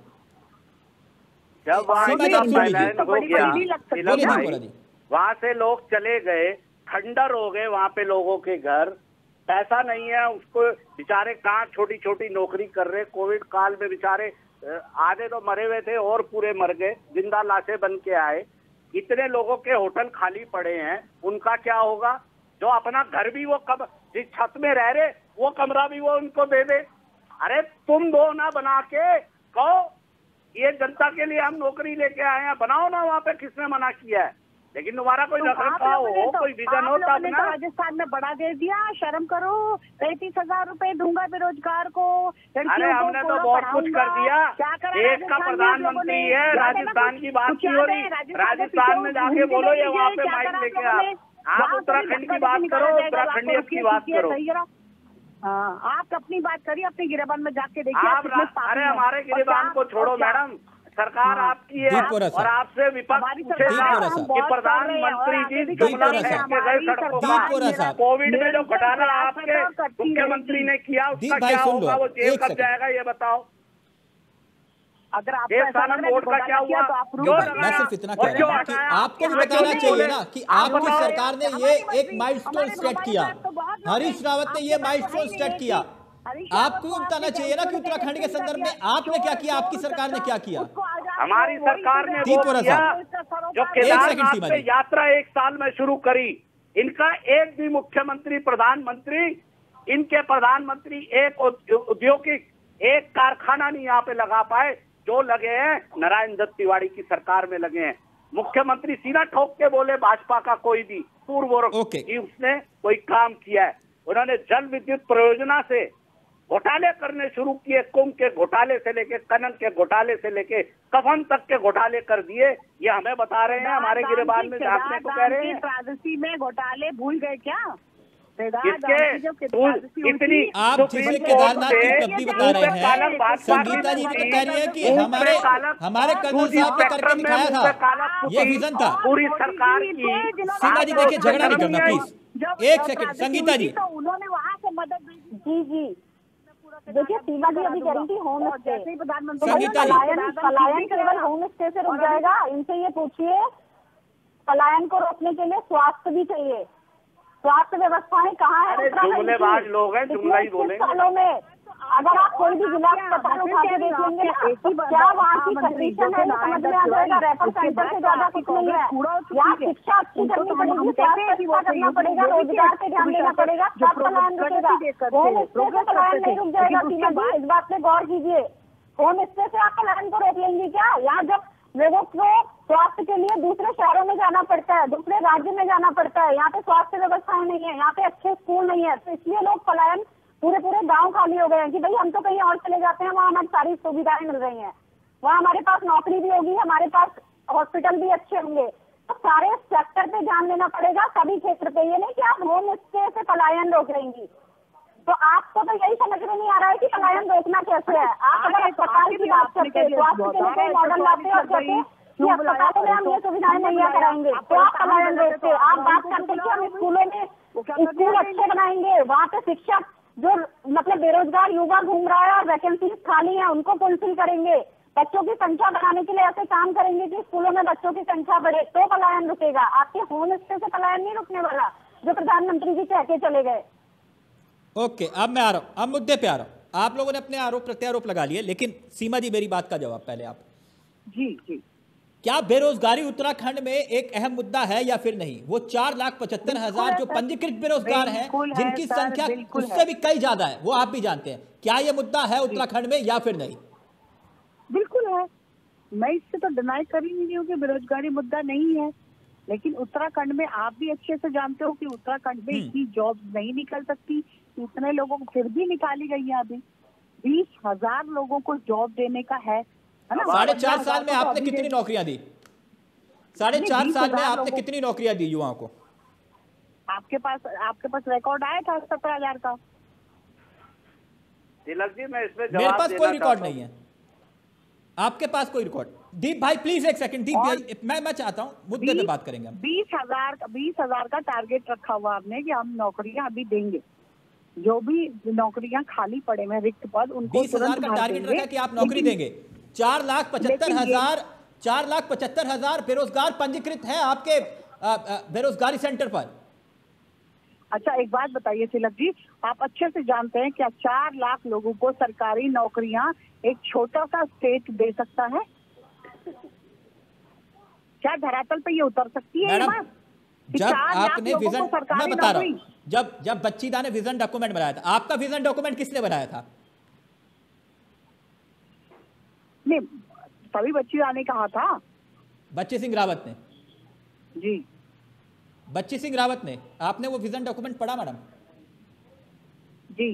फिर वहाँ से लोग चले गए, खंडर हो गए वहाँ पे लोगों के घर, पैसा नहीं है, उसको बेचारे कहाँ छोटी छोटी नौकरी कर रहे। कोविड काल में बेचारे आधे तो मरे हुए थे और पूरे मर गए, जिंदा लाशें बन के आए। इतने लोगों के होटल खाली पड़े हैं, उनका क्या होगा? जो अपना घर भी वो कब जिस छत में रह रहे वो कमरा भी वो उनको दे दे। अरे तुम दो ना बना के, कहो ये जनता के लिए हम नौकरी लेके आए हैं, बनाओ ना वहाँ पे, किसने मना किया है? लेकिन तुम्हारा कोई तो रखरखाव हो, तो, कोई विजन हो तब ना। राजस्थान में बढ़ा दे दिया, शर्म करो, पैंतीस हजार रूपए दूंगा बेरोजगार को। अरे हमने तो बहुत कुछ कर दिया, देश का प्रधानमंत्री है, राजस्थान की बात क्यों हो रही? राजस्थान में जाके बोलो, ये वहाँ पे माइक लेके आप आप उत्तराखंड की बात करो, उत्तराखंड की बात करो। हाँ, आप अपनी बात करिए, अपने गिरेबान में जाके देखिए। आप अरे हमारे गिरेबान को छोड़ो मैडम, सरकार आपकी है और आपसे विपक्ष पूछेगा कि प्रधानमंत्री जी जुमला फेंक के गए सड़कों का। कोविड में जो घोटाला आपके मुख्यमंत्री ने किया उसका क्या होगा? वो जेल कब जाएगा ये बताओ। अगर आप बोर्ड का क्या हुआ? मैं सिर्फ इतना कह रहा हूँ कि आपको भी बताना चाहिए ना कि आपकी सरकार ने ये एक माइलस्टोन सेट किया, हरीश रावत ने ये माइलस्टोन सेट किया। आपको बताना चाहिए ना कि उत्तराखंड के संदर्भ में आपने क्या किया, आपकी सरकार ने क्या किया। हमारी सरकार ने वो किया जो केदारनाथ में यात्रा एक साल में शुरू करी। इनका एक भी मुख्यमंत्री, प्रधानमंत्री, इनके प्रधानमंत्री एक औद्योगिक एक कारखाना नहीं यहाँ पे लगा पाए। जो लगे हैं नारायण दत्त तिवारी की सरकार में लगे हैं। मुख्यमंत्री सीधा ठोक के बोले भाजपा का कोई भी पूर्व कि उसने कोई काम किया है। उन्होंने जल विद्युत परियोजना से घोटाले करने शुरू किए, कुंभ के घोटाले से लेके कनन के घोटाले से लेके कफन तक के घोटाले कर दिए। ये हमें बता रहे हैं, हमारे गिरेबान में झांकने को कह रहे हैं। त्रासदी में घोटाले भूल गए क्या? किसके इतनी आप जिसे केदारनाथ की उपलब्धि बता रहे हैं, संगीता जी भी कह रही है कि हमारे हमारे कर्नल साहब ने करके दिखाया था, ये विजन था पूरी सरकार की। सीमा जी देखिए, झगड़ा नहीं करना प्लीज, एक सेकंड। संगीता जी, उन्होंने वहाँ से मदद जी जी देखिए, सीमा जी अभी कह रही थी होम स्टे। संगीता जी, पलायन केवल होम स्टे से रुक जाएगा? इनसे ये पूछिए, पलायन को रोकने के लिए स्वास्थ्य भी चाहिए। स्वास्थ्य व्यवस्थाएं कहाँ है? जुमलेबाज लोग हैं, जुमला ही बोलेंगे। सालों में अगर आप कोई भी जिला अस्पताल उठा के देख लेंगे ना, तो क्या वहाँ की कंडीशन है समझ में आ जाएगा। रेफर सेंटर से ज्यादा कुछ नहीं है। यहाँ शिक्षा अच्छी करनी पड़ेगी, स्वास्थ्य अच्छा करना पड़ेगा, रोजगार पे ध्यान देना पड़ेगा, सब पलायन रुकेगा। होम स्टे से पलायन नहीं रुक जाएगा। सीमा जी इस बात पे गौर कीजिए, होम स्टे से आप पलायन को रोक लेंगी क्या? यहाँ जब लोगों को स्वास्थ्य के लिए दूसरे शहरों में जाना पड़ता है, दूसरे राज्य में जाना पड़ता है, यहाँ पे स्वास्थ्य व्यवस्थाएं नहीं है, यहाँ पे अच्छे स्कूल नहीं है, तो इसलिए लोग पलायन, पूरे पूरे गांव खाली हो गए हैं कि भाई हम तो कहीं और चले जाते हैं, वहाँ हमारी सारी सुविधाएं मिल रही हैं, वहाँ हमारे पास नौकरी भी होगी, हमारे पास हॉस्पिटल भी अच्छे होंगे। तो सारे सेक्टर पे ध्यान देना पड़ेगा, सभी क्षेत्र पे। ये नहीं कि आप होम स्टे से पलायन रोक लेंगी। तो आपको तो यही समझ में नहीं आ रहा है कि पलायन रोकना कैसे है। आप अगर अस्पताल की बात करते हैं, स्वास्थ्य के लिए कोई मॉडल लाते और कहते हैं कि अस्पतालों में हम ये सुविधाएं मुहैया कराएंगे, तो आप पलायन रोकते। आप बात करते हैं कि हम स्कूलों में स्कूल अच्छे बनाएंगे, वहाँ पे शिक्षक जो मतलब बेरोजगार युवा घूम रहा है और वैकेंसी खाली है उनको फुलफिल करेंगे, बच्चों की संख्या बढ़ाने के लिए ऐसे काम करेंगे कि स्कूलों में बच्चों की संख्या बढ़े, तो पलायन रुकेगा। आपके होम स्टे से पलायन नहीं रुकने वाला, जो प्रधानमंत्री जी कह के चले गए। ओके, अब मैं आ रहा हूँ, अब मुद्दे पे आ रहा हूँ। आप लोगों ने अपने आरोप प्रत्यारोप लगा लिए, लेकिन सीमा जी मेरी बात का जवाब पहले आप। जी जी क्या बेरोजगारी उत्तराखंड में एक अहम मुद्दा है या फिर नहीं? वो चार लाख पचहत्तर हजार जो पंजीकृत बेरोजगार हैं, जिनकी संख्या उससे भी कई ज्यादा है, वो आप भी जानते हैं। क्या ये मुद्दा है उत्तराखंड में या फिर नहीं? बिल्कुल है, मैं इससे तो डिनाई कर ही नहीं हूँ कि बेरोजगारी मुद्दा नहीं है, लेकिन उत्तराखंड में आप भी अच्छे से जानते हो कि उत्तराखंड में इतनी जॉब नहीं निकल सकती। इतने लोगों को फिर भी निकाली गई है। अभी बीस हजार लोगों को जॉब देने का है, है ना? साढ़े चार साल में आपने कितनी नौकरियां दी? साढ़े चार साल में आपने कितनी नौकरियां दी युवाओं को? आपके पास आपके पास रिकॉर्ड आया था सत्रह हजार का? तिलक जी मैं इसमें मेरे पास कोई रिकॉर्ड नहीं है, आपके पास कोई रिकॉर्ड? दीप भाई प्लीज एक सेकंड, दीप भाई मैं मैं चाहता हूँ मुद्दे पे बात करेंगे। बीस हजार बीस हजार का टारगेट रखा हुआ आपने कि हम नौकरियां अभी देंगे, जो भी नौकरियां खाली पड़े हैं रिक्त पद उनको बीस हजार का टारगेट रखा कि आप नौकरी देंगे। चार लाख पचहत्तर हजार चार लाख पचहत्तर हजार बेरोजगार पंजीकृत है आपके बेरोजगारी सेंटर पर। अच्छा एक बात बताइए तिलक जी, आप अच्छे से जानते हैं क्या चार लाख लोगों को सरकारी नौकरियां एक छोटा सा स्टेट दे सकता है? क्या धरातल पे ये उतर सकती है? मैडम जब आपने विजन, मैं बता रहा हूँ जब जब बच्चीदा ने विजन डॉक्यूमेंट बनाया था, आपका विजन डॉक्यूमेंट किसने बनाया था? नहीं, तभी बच्चीदा ने कहा था। बच्ची सिंह रावत ने। जी, बच्ची सिंह रावत ने। आपने वो विजन डॉक्यूमेंट पढ़ा मैडम? जी,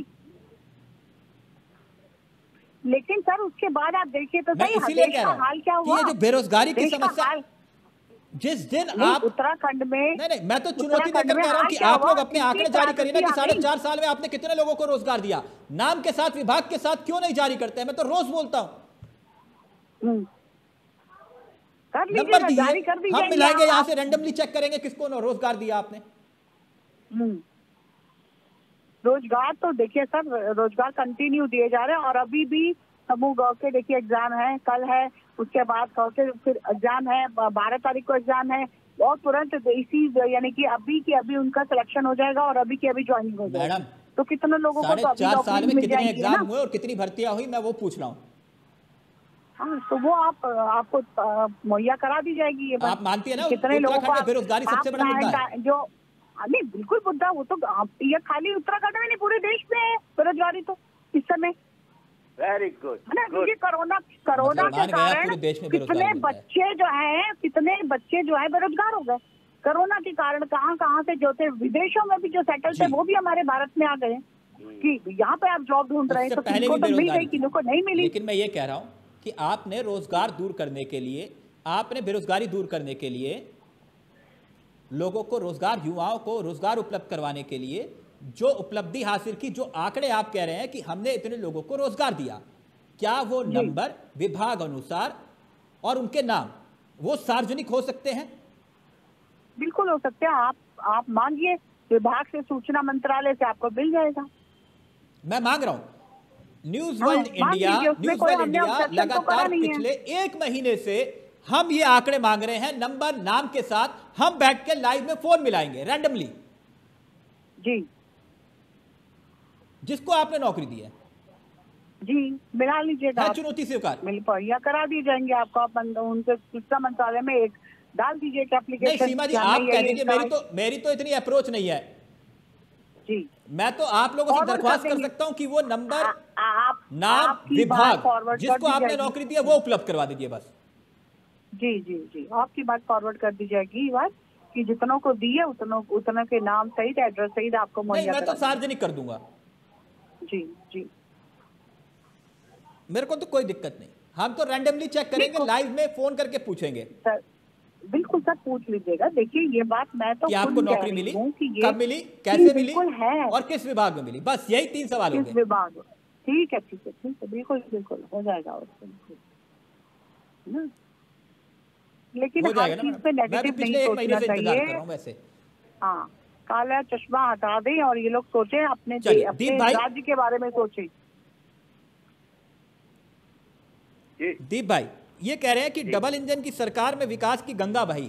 लेकिन सर उसके बाद आप देखिए तो मैं सही, इसीलिए देश कह का रहा हाल हूं क्या कि हुआ, ये जो बेरोजगारी की देश का समस्या, हाल। जिस दिन नहीं, आप उत्तराखंड में, नहीं नहीं मैं तो चुनौती उत्तराखंड देकर में कह रहा हूं हाल कि क्या आप हुआ? लोग अपने कितनी आंकड़े जारी करिए ना कि प्राकृतिक साढ़े आपदा। चार साल में आपने कितने लोगों को रोजगार दिया। नाम के साथ, विभाग के साथ क्यों नहीं जारी करते हैं? मैं तो रोज बोलता हूं। हम्म। कर लीजिए नंबर ना, दीजिए, जारी कर दीजिए। हम मिलाएंगे, यहां से रैंडमली चेक करेंगे किसको रोजगार दिया आपने। हम्म। रोजगार तो देखिए सर, रोजगार कंटिन्यू दिए जा रहे हैं, और अभी भी समूह गौ के देखिए एग्जाम है, कल है, उसके बाद गौ के फिर एग्जाम है, बारह तारीख को एग्जाम है, और तुरंत इसी यानी कि अभी की अभी उनका सिलेक्शन हो जाएगा और अभी की अभी ज्वाइनिंग हो जाएगी। मैडम, तो कितने लोगों को साढ़े तो अभी चार नौकरी साल में मिल कितने जाएगी, है एग्जाम ना? हुए और कितनी भर्तियां हुई, मैं वो पूछ रहा हूं। हाँ, तो वो आप आपको अ, मुहैया करा दी जाएगी ये बात। आप मानती है ना कितने लोगों उत्तराखंड को में आप- बेरोजगारी सबसे आप बड़ा मुद्दा है? जो हाँ, नहीं बिल्कुल मुद्दा, वो तो आप- ये खाली उत्तराखंड में नहीं, पूरे देश में है बेरोजगारी तो इस समय, वेरी गुड है ना? क्योंकि कोरोना कोरोना मतलब मान के गया कारण पूरे देश में बेरोजगारी कितने बढ़ता है। बच्चे जो हैं कितने बच्चे जो है बेरोजगार हो गए कोरोना के कारण। कहाँ कहाँ से जो थे विदेशों में भी जो सेटल थे जी। वो भी हमारे भारत में आ गए कि यहाँ पे आप जॉब ढूंढ रहे हैं, उससे तो पहले किनको भी तो मिल बेरोजगारी गई, थी। किनको नहीं मिली। लेकिन मैं ये कह रहा हूं कि आपने रोजगार दूर करने के लिए, आपने बेरोजगारी दूर करने के लिए, लोगों को रोजगार, युवाओं को रोजगार उपलब्ध करवाने के लिए जो उपलब्धि हासिल की, जो आंकड़े आप कह रहे हैं कि हमने इतने लोगों को रोजगार दिया, क्या वो नंबर विभाग अनुसार और उनके नाम वो सार्वजनिक हो सकते हैं? बिल्कुल हो सकते हैं। आप आप मांगिए विभाग से, सूचना मंत्रालय से आपको मिल जाएगा। मैं मांग रहा हूं। न्यूज हाँ, वर्ल्ड मांग इंडिया, लीजिए, उसमें न्यूज कोई वर्ल्ड हमने इंडिया objection तो करा लगातार नहीं है। पिछले एक महीने से हम ये आंकड़े मांग रहे हैं, नंबर नाम के साथ। हम बैठ के लाइव में फोन मिलाएंगे रैंडमली, जी जिसको आपने नौकरी दी है। जी, मिला लीजिएगा है आप। चुनौती स्वीकार। मिल मुहैया करा दिए जाएंगे आपको। आप बंद- उनसे सूचना मंत्रालय में एक डाल दीजिए कि नहीं एप्लीकेशन। सीमा जी, आप कह दीजिए, मेरी तो मेरी तो इतनी अप्रोच नहीं है। जी, मैं तो आप लोगों से Forward दरख्वास्त कर कर देंगे। सकता हूं कि वो नंबर, आ- आप नाम, आपकी बात विभाग फॉरवर्ड कर जिसको दी आपने जाएगी। नौकरी दी है वो उपलब्ध करवा दीजिए बस। जी जी जी, आपकी बात फॉरवर्ड कर दी जाएगी। ये बात कि जितनों को दी है उतनों उतनों के नाम सहित, एड्रेस सहित आपको नहीं, मुहैया मैं तो करा देंगे। सार्वजनिक कर दूंगा, जी जी, मेरे को तो कोई दिक्कत नहीं। हम तो रैंडमली चेक करेंगे, देखो- लाइव में फोन करके पूछेंगे सर बिल्कुल सर, पूछ लीजिएगा। देखिए ये बात मैं तो कि खुद आपको कह नौकरी रही मिली, हूँ कि ये कब मिली, जी, कैसे मिली बिल्कुल है, और किस विभाग में मिली। बस यही तीन सवाल किस होंगे। विभाग। ठीक है ठीक है ठीक है, बिल्कुल बिल्कुल हो जाएगा उससे, है ना? लेकिन हो हर जाएगा ना चीज मैडम? पे मैं भी नेगेटिव पिछले नहीं एक महीने सोचना से इंतजार कर रहा चाहिए। हूं वैसे। हाँ, काला चश्मा हटा दें और ये लोग सोचे अपने चलिए, अपने दीप भाई। राज्य के बारे में सोचे। जी दीप भाई ये कह रहे हैं कि डबल इंजन की सरकार में विकास की गंगा बही।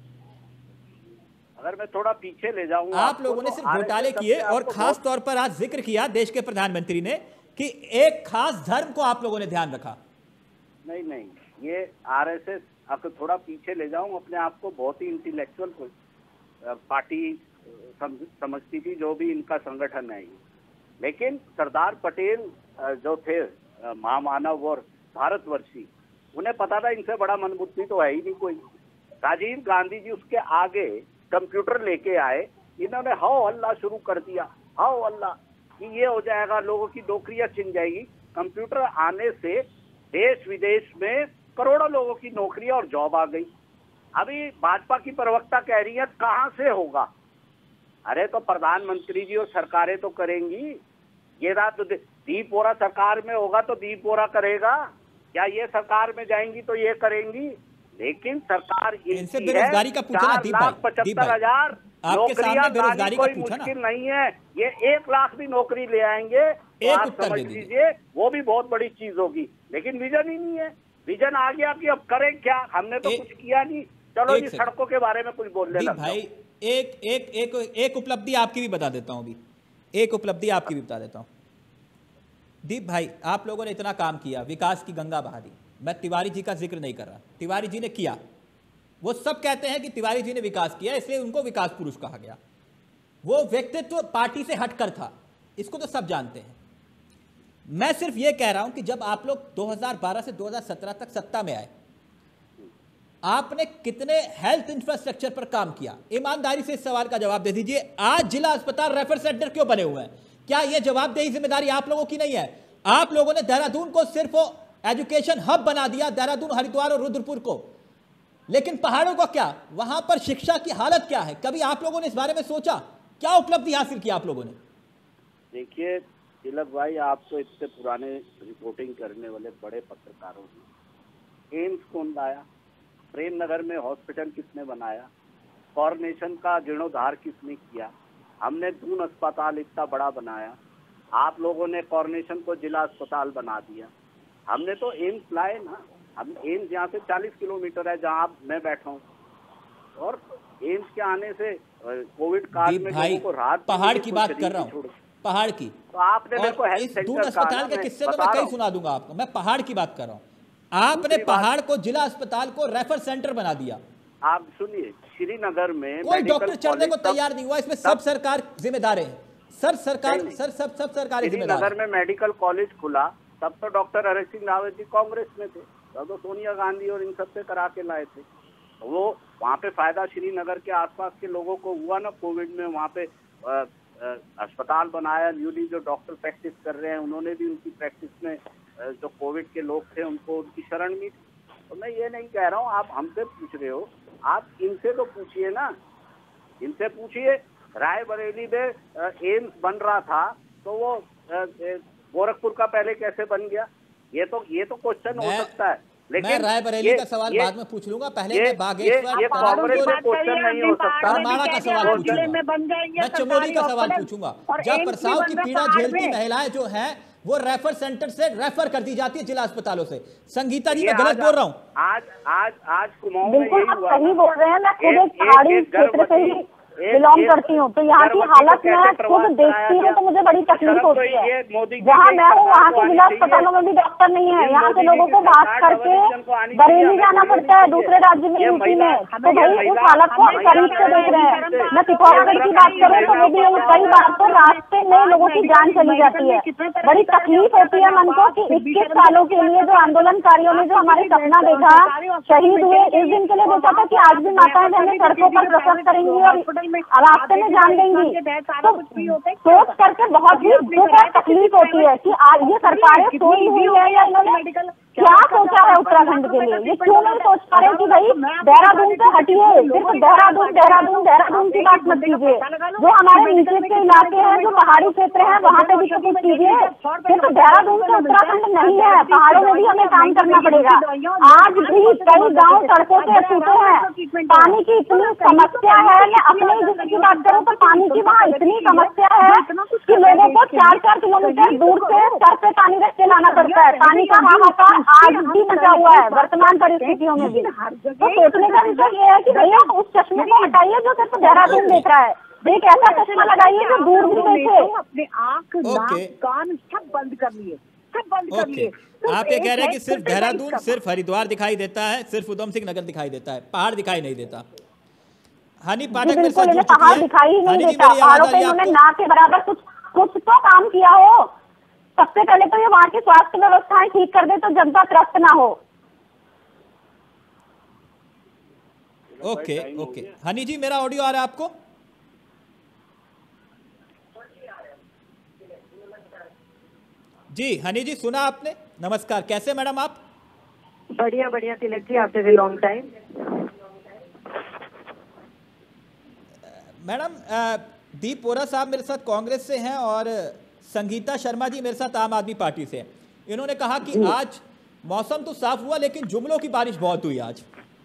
अगर मैं थोड़ा पीछे ले जाऊं आप आपको, लोगों ने तो सिर्फ आरएसएस घोटाले सबसे किए और आपको खास बहुत- तौर पर आज जिक्र किया देश के प्रधानमंत्री ने कि एक खास धर्म को आप लोगों ने ध्यान रखा। नहीं नहीं, ये आरएसएस, आपको थोड़ा पीछे ले जाऊं, अपने आप को बहुत ही इंटेलेक्चुअल पार्टी समझ, समझती थी, जो भी इनका संगठन है ये। लेकिन सरदार पटेल अ, जो थे अ, महामानव और भारतवर्षी, उन्हें पता था इनसे बड़ा मनबुद्धि तो है ही नहीं कोई। राजीव गांधी जी उसके आगे कंप्यूटर लेके आए, इन्होंने हाओ अल्लाह शुरू कर दिया, हाओ अल्लाह कि ये हो जाएगा, लोगों की नौकरियां छिन जाएगी। कंप्यूटर आने से देश विदेश में करोड़ों लोगों की नौकरियां और जॉब आ गई। अभी भाजपा की प्रवक्ता कह रही है कहां से होगा। अरे तो प्रधानमंत्री जी और सरकारें तो करेंगी। ये रात तो दीप वोरा सरकार में होगा तो दीप वोरा करेगा, या ये सरकार में जाएंगी तो ये करेंगी। लेकिन सरकार इनसे बेरोजगारी का पूछना दीप भाई, दीप पचहत्तर भाई, हजार आपके सामने नौकरियां बेरोजगारी लानी का कोई पूछा ना। मुश्किल नहीं है। ये एक लाख भी नौकरी ले आएंगे तो एक आप उत्तर समझ दे दीजिए। लीजिए वो भी बहुत बड़ी चीज होगी। लेकिन विजन ही नहीं है। विजन आ गया कि अब करें क्या, हमने तो एक- कुछ किया नहीं, चलो एक जी सेकंड। सड़कों के बारे में कुछ बोलने दीप लग भाई जाओ। एक एक एक एक उपलब्धि आपकी भी बता देता हूं। अभी एक उपलब्धि आपकी भी बता देता हूं। दीप भाई, आप लोगों ने इतना काम किया, विकास की गंगा बहा दी। मैं तिवारी जी का जिक्र नहीं कर रहा, तिवारी जी ने किया। वो सब कहते हैं कि तिवारी जी ने विकास किया, इसलिए उनको विकास पुरुष कहा गया। वो व्यक्तित्व पार्टी से हटकर था, इसको तो सब जानते हैं। मैं सिर्फ ये कह रहा हूं कि जब आप लोग दो हज़ार बारह से दो हज़ार सत्रह तक सत्ता में आए, आपने कितने हेल्थ इंफ्रास्ट्रक्चर पर काम किया? ईमानदारी से इस सवाल का जवाब दे दीजिए। आज जिला अस्पताल रेफर सेंटर क्यों बने हुए हैं? क्या यह जवाबदेही जिम्मेदारी आप लोगों की नहीं है? आप लोगों ने देहरादून को सिर्फ एजुकेशन हब बना दिया, देहरादून, हरिद्वार और रुद्रपुर को, लेकिन पहाड़ों का क्या? वहां पर शिक्षा की हालत क्या है? कभी आप लोगों ने इस बारे में सोचा? क्या उपलब्धि हासिल की आप लोगों ने? देखिए तिलक भाई, आप तो इतने पुराने रिपोर्टिंग करने वाले बड़े पत्रकारों हैं। एम्स कौन लाया? प्रेम नगर में हॉस्पिटल किसने बनाया? कॉर्पोरेशन का जीर्णोद्धार किसने किया? हमने दून अस्पताल इतना बड़ा बनाया, आप लोगों ने कॉर्पोरेशन को जिला अस्पताल बना दिया। हमने तो एम्स लाए ना। हम एम्स यहाँ से चालीस किलोमीटर है जहाँ आप मैं बैठा हूँ, और एम्स के आने से कोविड काल में लोगों को राहत। पहाड़ की बात कर रहा हूँ, पहाड़ की। तो आपने मेरे को हेल्थ सेंटर दून अस्पताल के किस्से तो मैं कई सुना दूंगा आपको, मैं पहाड़ की बात कर रहा हूँ। आपने पहाड़ को, जिला अस्पताल को रेफर सेंटर बना दिया। आप सुनिए, श्रीनगर में कोई डॉक्टर चढ़ने को तैयार नहीं हुआ, इसमें सब सरकार जिम्मेदार है। सर सरकार सर सब सब सरकारी जिम्मेदार। श्रीनगर में मेडिकल कॉलेज खुला तब तो डॉक्टर हरि सिंह रावत जी कांग्रेस में थे, तब तो सोनिया गांधी और इन सब से करा के लाए थे। वो वहाँ पे फायदा श्रीनगर के आसपास के लोगों को हुआ ना कोविड में। वहाँ पे आ, आ, अस्पताल बनाया, न्यूली जो डॉक्टर प्रैक्टिस कर रहे हैं उन्होंने भी उनकी प्रैक्टिस में जो कोविड के लोग थे उनको उनकी शरण मिली। तो मैं ये नहीं कह रहा हूँ, आप हमसे पूछ रहे हो, आप इनसे तो पूछिए ना, इनसे पूछिए। रायबरेली में एम्स बन रहा था तो वो गोरखपुर का पहले कैसे बन गया? ये तो ये तो क्वेश्चन हो सकता है, लेकिन मैं रायबरेली का सवाल बाद में पूछ लूंगा। पहले मैं बागेश्वर, ये कांग्रेस का क्वेश्चन नहीं हो सकता। परमाणा का सवाल पूछूंगा, मैं चमोली का सवाल पूछूंगा। जब प्रसव की पीड़ा झेलती महिलाएं जो हैं वो रेफर सेंटर से रेफर कर दी जाती है जिला अस्पतालों से। संगीता जी, मैं गलत बोल रहा हूँ? आज आज आज कुमाऊं में बिल्कुल आप सही बोल रहे हैं। मैं खुद एक पहाड़ी क्षेत्र से ही बिलोंग करती हूँ, तो यहाँ की हालत मैं खुद देखती हूँ तो मुझे बड़ी तकलीफ होती है। जहाँ मैं हूँ वहाँ के जिला अस्पतालों में भी डॉक्टर नहीं है। यहाँ के लोगों को बात करके बरेली जाना पड़ता है, दूसरे राज्य में, यूपी में। तो भाई उस हालत को हम करीब से देख रहे हैं। मैं पिथौरागढ़ की बात करूँ तो वो भी कई बार तो रास्ते में लोगों की जान चली जाती है। बड़ी तकलीफ होती है मन को कि इक्कीस सालों के लिए जो आंदोलनकारियों ने जो हमारे सपना देखा, शहीद हुए, इस दिन के लिए देखा था कि आज भी माताएं बहनें सड़कों पर प्रसव करेंगी और रास्ते में जान देंगी। तो सोच करके बहुत ही दुख और तकलीफ होती है कि आज ये सरकारें सोई हुई है या इन्होंने क्या सोचा है उत्तराखंड के लिए। ये क्यों नहीं सोच पा रहे कि भाई देहरादून से हटिए, सिर्फ देहरादून देहरादून देहरादून की बात मत कीजिए। जो हमारे नीचे के इलाके हैं, जो पहाड़ी क्षेत्र है, वहाँ पे भी तो कुछ कीजिए। सिर्फ देहरादून से उत्तराखंड नहीं है, पहाड़ों में भी हमें काम करना पड़ेगा। आज भी कई गाँव सड़कों से अछूते हैं। पानी की इतनी समस्या है, मैं अपने जिले की बात करूँ तो पानी की वहाँ इतनी समस्या है कि लोगों को चार चार किलोमीटर दूर से सर पे पानी रख के लाना पड़ता है। पानी का हाहाकार आज भी मचा हुआ है वर्तमान परिस्थितियों में भी। तो सोचने का विषय ये है कि भैया उस चश्मे को हटाइए जो सिर्फ देहरादून देख रहा है, एक ऐसा चश्मा लगाइए जो दूर भी देखे। अपने आँख, नाक, कान सब बंद कर लिए, सब बंद कर लिए। आप ये कह रहे हैं कि सिर्फ देहरादून, सिर्फ हरिद्वार दिखाई देता है, सिर्फ उधम सिंह नगर दिखाई देता है, पहाड़ दिखाई नहीं देता। हनी पाठक मेरे साथ जुड़ चुकी है। पहाड़ दिखाई ही नहीं देता, पहाड़ों पे उन्होंने ना के बराबर कुछ कुछ तो काम किया हो। सबसे पहले तो ये वहाँ की स्वास्थ्य व्यवस्थाएं ठीक कर दे तो जनता त्रस्त ना हो। ओके ओके हनी जी, मेरा ऑडियो आ रहा है आपको? जी हनी जी, सुना आपने? नमस्कार, कैसे मैडम आप? बढ़िया बढ़िया Tilak ji, after a long time. Madam, Deep Vora साहब मेरे साथ कांग्रेस से हैं और संगीता शर्मा जी मेरे साथ आम आदमी पार्टी से हैं। इन्होंने कहा कि आज मौसम तो साफ हुआ लेकिन जुमलों की बारिश बहुत हुई आज।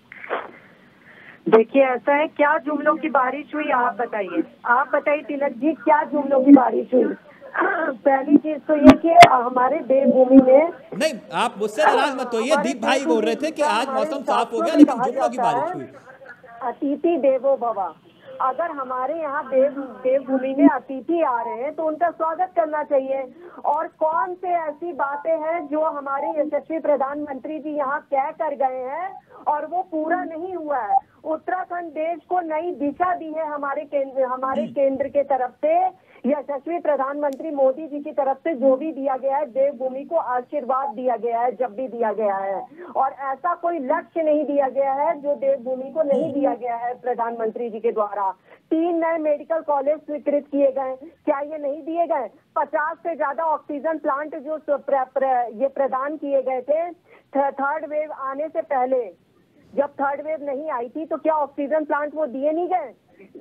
देखिए ऐसा है, क्या जुमलों की बारिश हुई आप बताइए, आप बताइए तिलक जी, क्या जुमलों की बारिश हुई? पहली चीज तो ये कि हमारे देवभूमि में, नहीं आप मुझसे नाराज मत होइए, दीप भाई बोल रहे थे कि आज मौसम साफ हो गया लेकिन जुमलों की बारिश हुई। अतिथि देवो भव। अगर हमारे यहाँ देव देवभूमि में अतिथि आ रहे हैं तो उनका स्वागत करना चाहिए। और कौन से ऐसी बातें हैं जो हमारे यशस्वी प्रधानमंत्री जी यहाँ कह कर गए हैं और वो पूरा नहीं हुआ है। उत्तराखंड देश को नई दिशा दी है हमारे केंद्र हमारे केंद्र के तरफ से, यशस्वी प्रधानमंत्री मोदी जी की तरफ से जो भी दिया गया है, देवभूमि को आशीर्वाद दिया गया है जब भी दिया गया है, और ऐसा कोई लक्ष्य नहीं दिया गया है जो देवभूमि को नहीं दिया गया है प्रधानमंत्री जी के द्वारा। तीन नए मेडिकल कॉलेज स्वीकृत किए गए, क्या ये नहीं दिए गए? पचास से ज्यादा ऑक्सीजन प्लांट जो प्र, प्र, ये प्रदान किए गए थे थर्ड वेव आने से पहले, जब थर्ड वेव नहीं आई थी तो क्या ऑक्सीजन प्लांट वो दिए नहीं गए?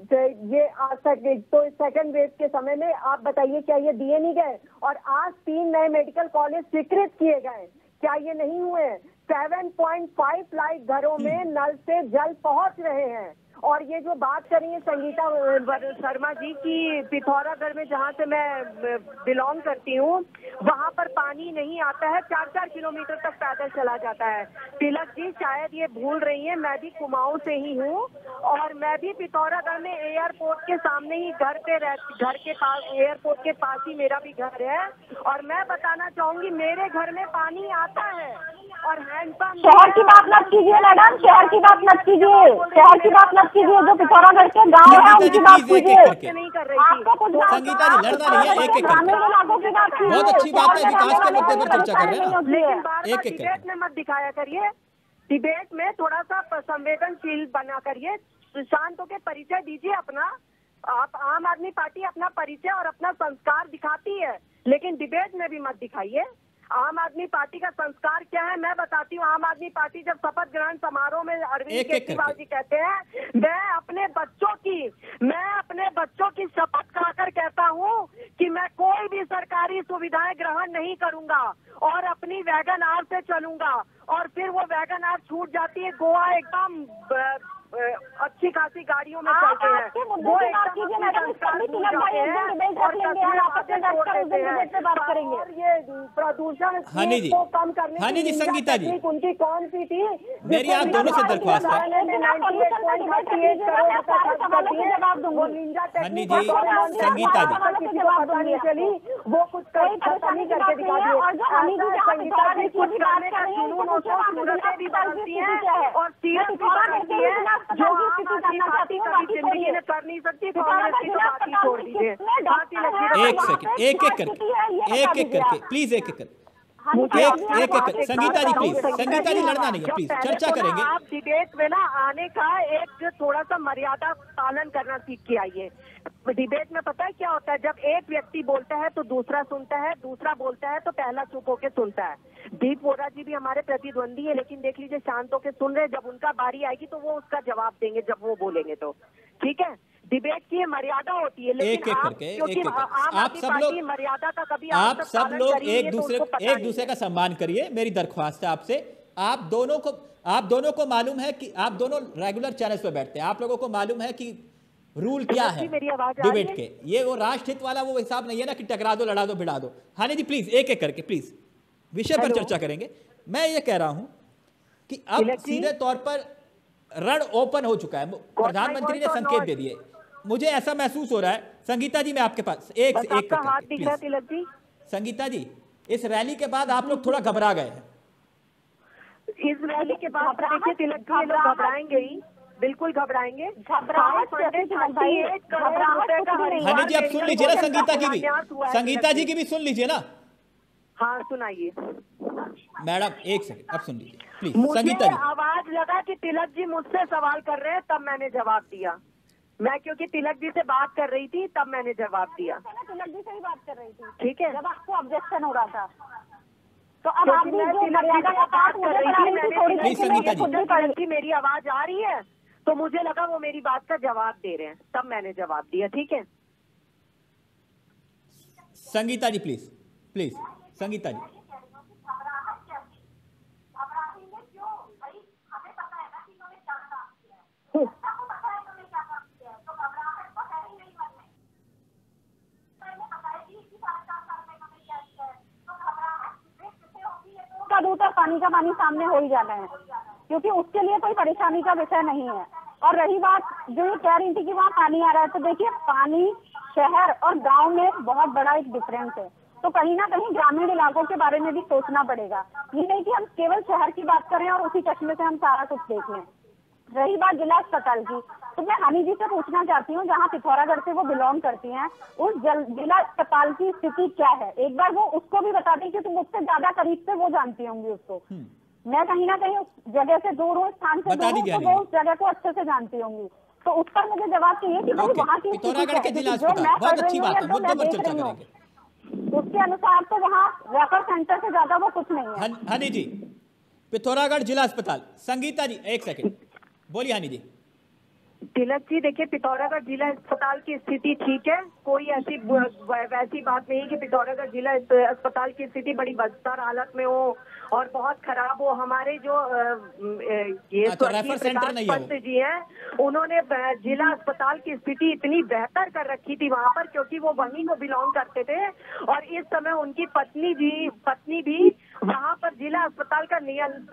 ये आज तक तो सेकंड वेव के समय में आप बताइए क्या ये दिए नहीं गए? और आज तीन नए मेडिकल कॉलेज स्वीकृत किए गए, क्या ये नहीं हुए? सात पॉइंट पाँच लाख घरों में नल से जल पहुंच रहे हैं। और ये जो बात करी है संगीता शर्मा जी की, पिथौरागढ़ में जहाँ से मैं बिलोंग करती हूँ वहाँ पर पानी नहीं आता है, चार चार किलोमीटर तक पैदल चला जाता है। तिलक जी शायद ये भूल रही है, मैं भी कुमाऊं से ही हूँ और मैं भी पिथौरागढ़ में एयरपोर्ट के सामने ही घर पे रह घर के पास एयरपोर्ट के पास ही मेरा भी घर है। और मैं बताना चाहूंगी मेरे घर में पानी आता है और हैंडपंप। शहर की बात मत कीजिए मैडम, शहर की बात मत कीजिए, शहर की बात मत कीजिए, जो पिथौरागढ़ के गाँव है उनकी बात कीजिए। नहीं कर रही थी संगीता जी, लड़ना नहीं है, एक एक करके। बहुत अच्छी बात है, विकास के मुद्दे पर चर्चा कर रहे हैं ना, लेकिन बार एक बार एक डिबेट में मत दिखाया करिए, डिबेट में थोड़ा सा संवेदनशील बना करिए, शांत होकर परिचय दीजिए अपना। आप आम आदमी पार्टी अपना परिचय और अपना संस्कार दिखाती है, लेकिन डिबेट में भी मत दिखाइए। आम आदमी पार्टी का संस्कार क्या है मैं बताती हूँ। आम आदमी पार्टी जब शपथ ग्रहण समारोह में अरविंद केजरीवाल जी कहते हैं, मैं अपने बच्चों की मैं अपने बच्चों की शपथ खाकर कहता हूँ कि मैं कोई भी सरकारी सुविधाएं ग्रहण नहीं करूंगा और अपनी वैगन आर से चलूंगा। और फिर वो वैगन आर छूट जाती है, गोवा एकदम अच्छी खासी गाड़ियों में चलते हैं, वो और ये प्रदूषण को कम करने की संगीता जी उनकी कौन सी थी? मेरी आप दोनों से दरख्वास्त है। हनी जी, संगीता जी चली वो कुछ कमी करके दिखा दिए। संगीता जी कुछ करने का जुनून होता है, सूरतें भी बदलती है और सीरत भी बदलती है, जो आम आदमी पार्टी कभी जिंदगी में कर नहीं सकती। कांग्रेस की तो बात ही छोड़ दीजिए। एक सेकंड, एक एक करके एक एक करके प्लीज, एक एक करके एक एक एक संगीता जी प्लीज, संगीता जी लड़ना नहीं है प्लीज, चर्चा करेंगे। आप डिबेट में ना आने का एक थोड़ा सा मर्यादा पालन करना सीख के आइए। डिबेट में पता है क्या होता है, जब एक व्यक्ति बोलता है तो दूसरा सुनता है, दूसरा बोलता है तो पहला चुप होकर सुनता है। दीप वोरा जी भी हमारे प्रतिद्वंदी है, लेकिन देख लीजिए शांत होकर सुन रहे, जब उनका बारी आएगी तो वो उसका जवाब देंगे जब वो बोलेंगे तो, ठीक है। डिबेट की मर्यादा होती है, लेकिन एक एक करके एक एक आप सब लोग मर्यादा का कभी आप सब लोग एक दूसरे एक दूसरे का सम्मान करिए। मेरी दरख्वास्त है आपसे, आप दोनों को आप दोनों को मालूम है कि आप दोनों रेगुलर चैनल्स पे बैठते हैं, आप लोगों को मालूम है कि रूल क्या है डिबेट के। ये वो राष्ट्रहित वाला वो हिसाब नहीं है ना कि टकरा दो, लड़ा दो, भिड़ा दो। हानि जी प्लीज एक एक करके प्लीज विषय पर चर्चा करेंगे। मैं ये कह रहा हूं कि अब सीधे तौर पर रण ओपन हो चुका है, प्रधानमंत्री ने संकेत दे दिए। मुझे ऐसा महसूस हो रहा है, संगीता जी मैं आपके पास एक से एक हाथ दिख रहा है तिलक जी। संगीता जी, इस रैली के बाद आप लोग थोड़ा घबरा गए हैं। इस रैली के बाद देखिए तिलक जी, ये लोग घबराएंगे ही, बिल्कुल घबराएंगे। हनी जी आप सुन लीजिए ना, संगीता की भी संगीता जी की भी सुन लीजिए ना। हाँ सुनाइए मैडम, एक सेकंड अब सुन लीजिए प्लीज। मुझे संगीता जी आवाज लगा कि तिलक जी मुझसे सवाल कर रहे हैं, तब मैंने जवाब दिया। मैं क्योंकि तिलक जी से बात कर रही थी तब मैंने जवाब दिया। तिलक जी से ही बात कर रही थी, ठीक है, जब आपको ऑब्जेक्शन हो रहा था तो अब आप मैं तिलक जी से बात कर रही थी, मैंने तिलक जी मेरी आवाज आ रही है तो मुझे लगा वो मेरी बात का जवाब दे रहे हैं, तब मैंने जवाब दिया। ठीक है संगीता जी प्लीज प्लीज संगीता जी। दूर तक पानी का पानी सामने हो ही जाना है, क्योंकि उसके लिए कोई परेशानी का विषय नहीं है। और रही बात जो ये कह रही थी कि वहाँ पानी आ रहा है, तो देखिए पानी शहर और गांव में बहुत बड़ा एक डिफरेंस है। तो कहीं ना कहीं ग्रामीण इलाकों के बारे में भी सोचना पड़ेगा। ये नहीं कि हम केवल शहर की बात करें और उसी चश्मे से हम सारा कुछ देख लें। रही बात जिला अस्पताल की, तो मैं हनी जी से पूछना चाहती हूँ, जहाँ पिथौरागढ़ से वो बिलोंग करती हैं, उस जिला अस्पताल की स्थिति क्या है? एक बार वो उसको भी बता दें, क्योंकि मुझसे ज्यादा करीब से वो जानती होंगी उसको। मैं कहीं ना कहीं उस जगह से दूर हूँ, स्थान से दूर हूँ, तो वो उस जगह को अच्छे से जानती होंगी। तो उस पर मुझे जवाब चाहिए कि भाई वहाँ की पिथौरागढ़ के जिला अस्पताल, बहुत अच्छी बात है, मुद्दे पर चर्चा करेंगे। उसके अनुसार तो वहाँ रेफर सेंटर से ज्यादा वो कुछ नहीं है। हनी जी, पिथौरागढ़ जिला अस्पताल, संगीता जी एक सेकंड बोलिए। हनी जी। तिलक जी, देखिए पिथौरागढ़ जिला अस्पताल की स्थिति ठीक है, कोई ऐसी वैसी बात नहीं कि पिथौरागढ़ जिला अस्पताल की स्थिति बड़ी बदतर हालत में हो और बहुत खराब हो। हमारे जो ये रेफर सेंटर नहीं है पंत जी हैं, उन्होंने जिला अस्पताल की स्थिति इतनी बेहतर कर रखी थी वहाँ पर, क्योंकि वो वहीं को बिलोंग करते थे और इस समय उनकी पत्नी भी पत्नी भी वहाँ पर जिला अस्पताल का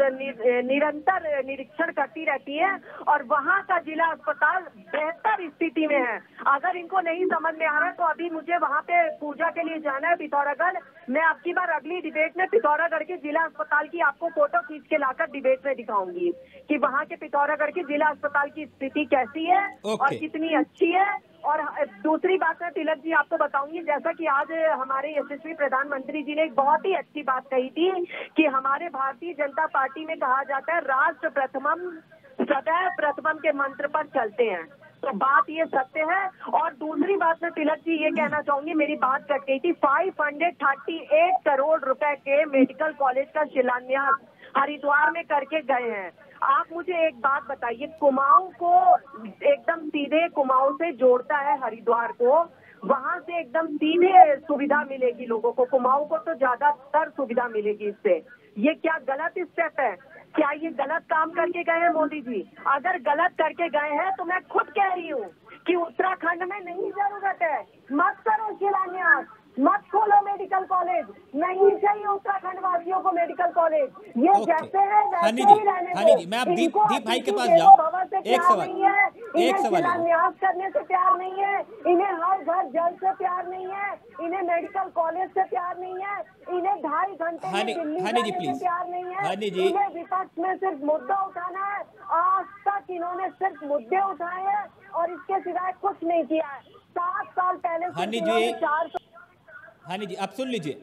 निरंतर निरीक्षण करती रहती है और वहाँ का जिला अस्पताल बेहतर स्थिति में है। अगर इनको नहीं समझ में आ रहा तो अभी मुझे वहाँ पे पूजा के लिए जाना है पिथौरागढ़। मैं आपकी बार अगली डिबेट में पिथौरागढ़ के जिला अस्पताल की आपको फोटो खींच के लाकर डिबेट में दिखाऊंगी कि वहाँ के पिथौरागढ़ के जिला अस्पताल की स्थिति कैसी है और कितनी अच्छी है। और दूसरी बात मैं तिलक जी आपको बताऊंगी, जैसा कि आज हमारे यशस्वी प्रधानमंत्री जी ने एक बहुत ही अच्छी बात कही थी कि हमारे भारतीय जनता पार्टी में कहा जाता है राष्ट्र प्रथमम सदैव प्रथमम के मंत्र पर चलते हैं, तो बात ये सत्य है। और दूसरी बात मैं तिलक जी ये कहना चाहूंगी, मेरी बात कट गई थी, पाँच सौ अड़तीस करोड़ रुपए के मेडिकल कॉलेज का शिलान्यास हरिद्वार में करके गए हैं। आप मुझे एक बात बताइए, कुमाऊं को एकदम सीधे कुमाऊं से जोड़ता है हरिद्वार को, वहां से एकदम सीधे सुविधा मिलेगी लोगों को, कुमाऊं को तो ज्यादातर सुविधा मिलेगी इससे। ये क्या गलत स्टेप है? क्या ये गलत काम करके गए हैं मोदी जी? अगर गलत करके गए हैं तो मैं खुद कह रही हूँ कि उत्तराखंड में नहीं जरूरत है, मत करो शिलान्यास, मत खोलो मेडिकल कॉलेज, नहीं चाहिए उत्तराखंड वासियों को मेडिकल कॉलेज। ये जैसे है वैसे ही रहने दो। हनी जी, मैं अब दीप दीप भाई के पास जाऊं, एक सवाल एक सवाल शिलान्यास करने से प्यार नहीं है, इन्हें हर घर जल से प्यार नहीं है, इन्हें मेडिकल कॉलेज से प्यार नहीं है, इन्हें ढाई घंटे में दिल्ली जाने से प्यार नहीं है, इन्हें विपक्ष में सिर्फ मुद्दा उठाना है। आज तक इन्होंने सिर्फ मुद्दे उठाए हैं और इसके सिवाय कुछ नहीं किया है। सात साल पहले हनी जी चार हनी जी आप सुन लीजिए।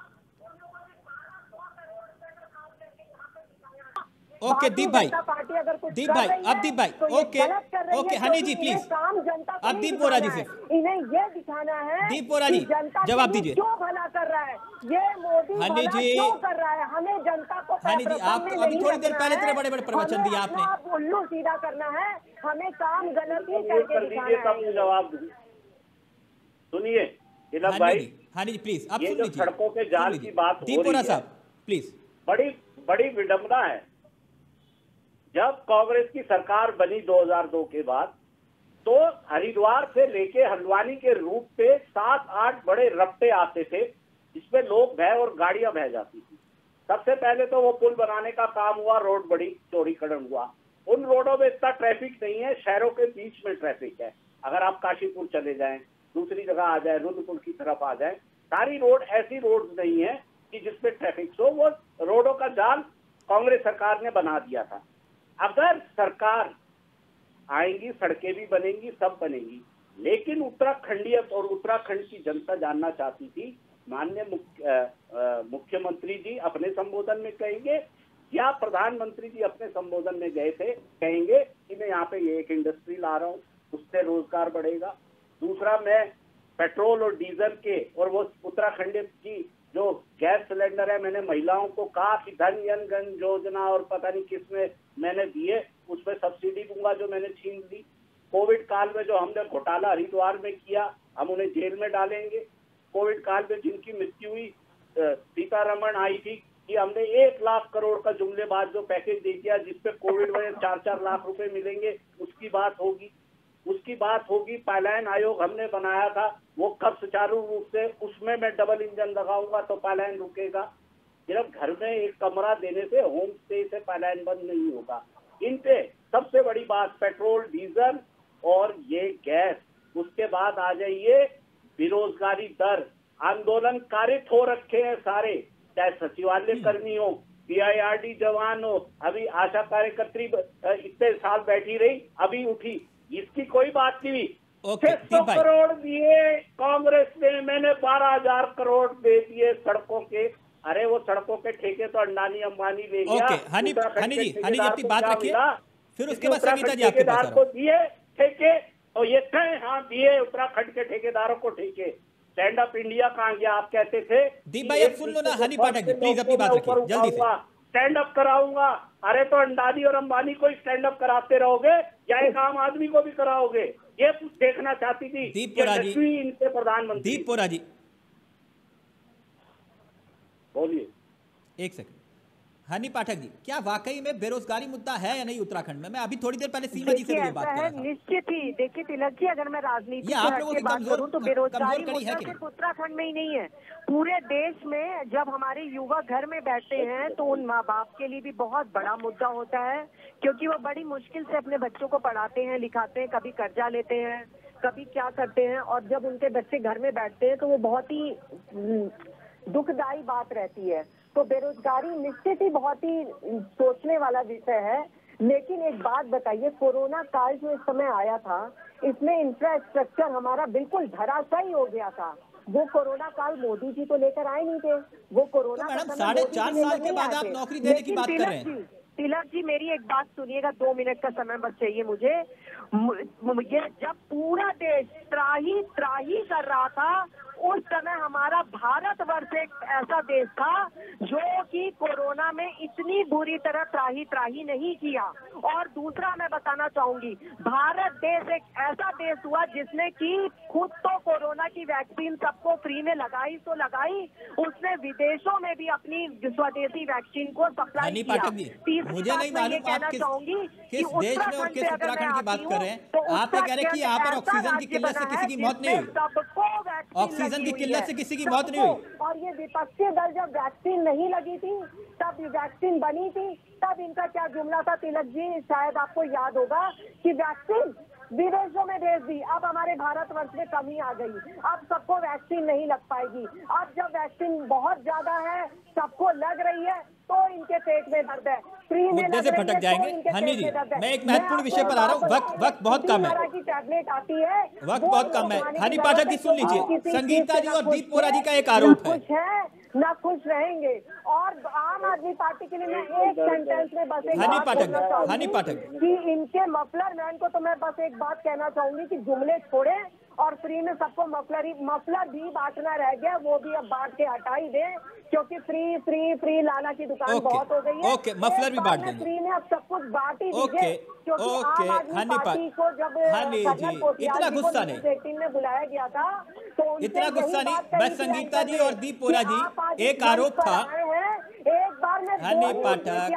ओके दीप भाई, दीप भाई अब दीप भाई okay okay Honey ji please, अब दीप बोरा जी से इन्हें ये दिखाना है, दीप बोरा जी जवाब दीजिए। क्यों भला कर रहा है ये मोदी, हनी जी क्यों कर रहा है? हमें जनता को हनी जी आप अभी थोड़ी देर पहले इतने बड़े बड़े प्रवचन दिए आपने, उल्लू सीधा करना है, हमें काम गलत ही करके दिखाना है। जवाब सुनिए तिलक भाई, हनी जी प्लीज आप ये जो सड़कों के जाल की बात हो रही है साहब प्लीज, बड़ी बड़ी विडंबना है। जब कांग्रेस की सरकार बनी दो हज़ार दो के बाद, तो हरिद्वार से लेके हल्द्वानी के रूट पे सात आठ बड़े रफ्ते आते थे जिसमें लोग बह और गाड़ियां बह जाती थी। सबसे पहले तो वो पुल बनाने का काम हुआ, रोड बड़ी चौड़ीकरण हुआ। उन रोडों में इतना ट्रैफिक नहीं है, शहरों के बीच में ट्रैफिक है। अगर आप काशीपुर चले जाएं, दूसरी जगह आ जाए, रुद्रपुर की तरफ आ जाए, सारी रोड ऐसी रोड नहीं है कि जिसमें ट्रैफिक हो। वो रोडों का जाल कांग्रेस सरकार ने बना दिया था। अगर सरकार आएंगी, सड़कें भी बनेंगी, सब बनेंगी, लेकिन उत्तराखंडियत और उत्तराखंड की जनता जानना चाहती थी। माननीय मुख्य, मुख्यमंत्री जी अपने संबोधन में कहेंगे या प्रधानमंत्री जी अपने संबोधन में गए थे कहेंगे कि मैं यहाँ पे ये एक इंडस्ट्री ला रहा हूँ, उससे रोजगार बढ़ेगा। दूसरा, मैं पेट्रोल और डीजल के और वो उत्तराखंड की जो गैस सिलेंडर है, मैंने महिलाओं को कहा कि धन जन धन योजना और पता नहीं किसमें मैंने दिए, उसमें सब्सिडी दूंगा जो मैंने छीन ली। कोविड काल में जो हमने घोटाला हरिद्वार में किया, हम उन्हें जेल में डालेंगे। कोविड काल में जिनकी मृत्यु हुई, सीतारमण आई थी कि हमने एक लाख करोड़ का जुमलेबाज जो पैकेज दे दिया जिसपे कोविड में चार चार लाख रुपए मिलेंगे, उसकी बात होगी। उसकी बात होगी पलायन आयोग हमने बनाया था, वो कब सुचारू रूप से, उसमें मैं डबल इंजन लगाऊंगा तो पलायन रुकेगा। सिर्फ घर में एक कमरा देने से, होम स्टे से पलायन बंद नहीं होगा। इन पे सबसे बड़ी बात पेट्रोल, डीजल और ये गैस। उसके बाद आ जाइए बेरोजगारी दर। आंदोलन कारित हो रखे हैं सारे, चाहे सचिवालय कर्मी हो, पीआईआरडी जवान हो, अभी आशा कार्यकर्त्री इतने साल बैठी रही, अभी उठी, इसकी कोई बात नहीं हुई। छह सौ करोड़ दिए कांग्रेस ने, मैंने बारह हजार करोड़ दे दिए सड़कों के। अरे वो सड़कों के ठेके तो अंडानी अंबानी ले गया। ओके, हनी हनी जी, हनी जी अपनी बात रखिए, फिर उसके बाद संगीता जी आपके पास को दिए ठेके, और ये कहे हाँ दिए उत्तराखंड के ठेकेदारों को ठेके। स्टैंड अप इंडिया कहाँ गया? आप कहते थे दीप भाई अब सुन लो ना, हनी पाठक जी प्लीज अपनी बात रखिए जल्दी से। स्टैंड अप कराऊंगा। अरे तो अंडानी और अंबानी को स्टैंड अप कराते रहोगे या एक आम आदमी को भी कराओगे? ये कुछ देखना चाहती थी दीपपुरा जी, इनसे प्रधानमंत्री। दीपपुरा जी बोलिए। एक सेकंड, हनी पाठक जी, क्या वाकई में बेरोजगारी मुद्दा है या नहीं उत्तराखंड में? मैं अभी थोड़ी देर पहले सीमा जी से भी बात कर रहा था। निश्चित ही देखिए तिलक जी, अगर मैं राजनीति ये आप लोगों की बात कमजोर करूं तो बेरोजगारी कमजोर कड़ी है कि सिर्फ उत्तराखंड में ही नहीं है, पूरे देश में। जब हमारे युवा घर में बैठते हैं तो उन माँ बाप के लिए भी बहुत बड़ा मुद्दा होता है, क्योंकि वो बड़ी मुश्किल से अपने बच्चों को पढ़ाते हैं, लिखाते हैं, कभी कर्जा लेते हैं, कभी क्या करते हैं, और जब उनके बच्चे घर में बैठते हैं तो वो बहुत ही दुखदायी बात रहती है। तो बेरोजगारी निश्चित ही बहुत ही सोचने वाला विषय है। लेकिन एक बात बताइए, कोरोना काल जो इस समय आया था, इसमें इंफ्रास्ट्रक्चर हमारा बिल्कुल धराशायी हो गया था। वो कोरोना काल मोदी जी तो लेकर आए नहीं थे, वो कोरोना तो मैडम साढ़े चार साल के बाद आप नौकरी देने की बात कर रहे हैं। तिलक जी मेरी एक बात सुनिएगा, दो मिनट का समय बस चाहिए मुझे। ये जब पूरा देश त्राही त्राही कर रहा था, उस समय हमारा भारतवर्ष एक ऐसा देश था जो कि कोरोना में इतनी बुरी तरह त्राही त्राही नहीं किया। और दूसरा मैं बताना चाहूंगी, भारत देश एक ऐसा देश हुआ जिसने कि खुद तो कोरोना की वैक्सीन सबको फ्री में लगाई तो लगाई, उसने विदेशों में भी अपनी स्वदेशी वैक्सीन को सप्लाई किया। मुझे नहीं मालूम आप किस, किस देश में और किस उत्तराखंड की बात कर रहे हैं। आप कह रहे हैं कि यहाँ पर ऑक्सीजन की किल्लत से किसी की मौत नहीं हुई, ऑक्सीजन की किल्लत से किसी की मौत नहीं हुई। और ये विपक्षी दल जब वैक्सीन नहीं लगी थी, तब वैक्सीन बनी थी, तब इनका क्या जुमला था तिलक जी, शायद आपको याद होगा कि वैक्सीन विदेशों में भेज दी। अब हमारे भारतवर्ष में कमी आ गई, अब सबको वैक्सीन नहीं लग पाएगी। अब जब वैक्सीन बहुत ज्यादा है, सबको लग रही है, तो इनके पेट में दर्द है, फ्री में मुद्दे से भटक जाएंगे। हनी जी, मैं एक महत्वपूर्ण विषय पर आ रहा हूँ, वक्त वक्त बहुत कम है, टैबलेट आती है, वक्त बहुत कम है। हनी पाठक जी सुन लीजिए, संगीता जी और दीपपुरा जी का एक आरोप है, खुश है ना खुश रहेंगे। और आम आदमी पार्टी के लिए मैं एक सेंटेंस में बस एक हनी पाठक हनी पाठक कि इनके मफलर मैन को तो मैं बस एक बात कहना चाहूंगी कि जुमले छोड़े और फ्री में सबको मफलर ही मफलर भी बांटना रह गया, वो भी अब बांट के हटा ही दे, क्योंकि फ्री फ्री फ्री लाला की दुकान ओके, बहुत हो गई है। ओके, मफलर भी बांट देंगे, फ्री में अब सब कुछ बांट ही ओके, दीजिए, क्योंकि ओके, आम आदमी हनी पार्टी को जब हनी जी इतना गुस्सा नहीं, में बुलाया गया था तो इतना गुस्सा नहीं। बस संगीता जी और दीपपुरा जी, एक आरोप था, एक बार में हनी पाठक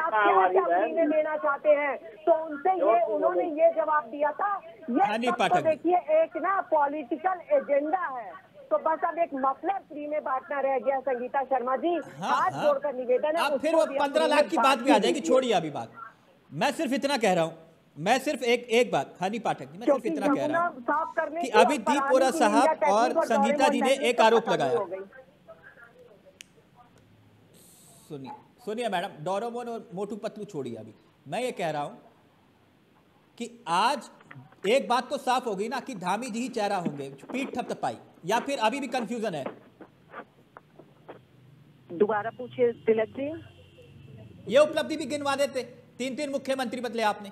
लेना चाहते हैं, तो उनसे ये उन्होंने ये जवाब दिया था, ये तो देखिए एक ना पॉलिटिकल एजेंडा है, तो बस अब एक मफलर फ्री में बांटना रह गया। संगीता शर्मा जी हाथ जोड़कर निवेदन है, अब फिर वो पंद्रह लाख की बात भी आ जाएगी, छोड़िए अभी बात। मैं सिर्फ इतना कह रहा हूँ, मैं सिर्फ एक एक बात हनी पाठक जी, मैं सिर्फ इतना कह रहा हूँ कि अभी दीपपुरा साहब और संगीता जी ने एक आरोप लगाया। सुनिए सुनिए मैडम, डोरेमोन और मोटू पतलू छोड़िए, अभी मैं ये कह रहा हूं कि आज एक बात तो साफ हो गई ना कि धामी जी ही चेहरा होंगे, पीठ थपथपाई, या फिर अभी भी कंफ्यूजन है? दोबारा पूछिए तिलक जी। ये उपलब्धि भी गिनवा देते, तीन तीन मुख्यमंत्री बदले आपने।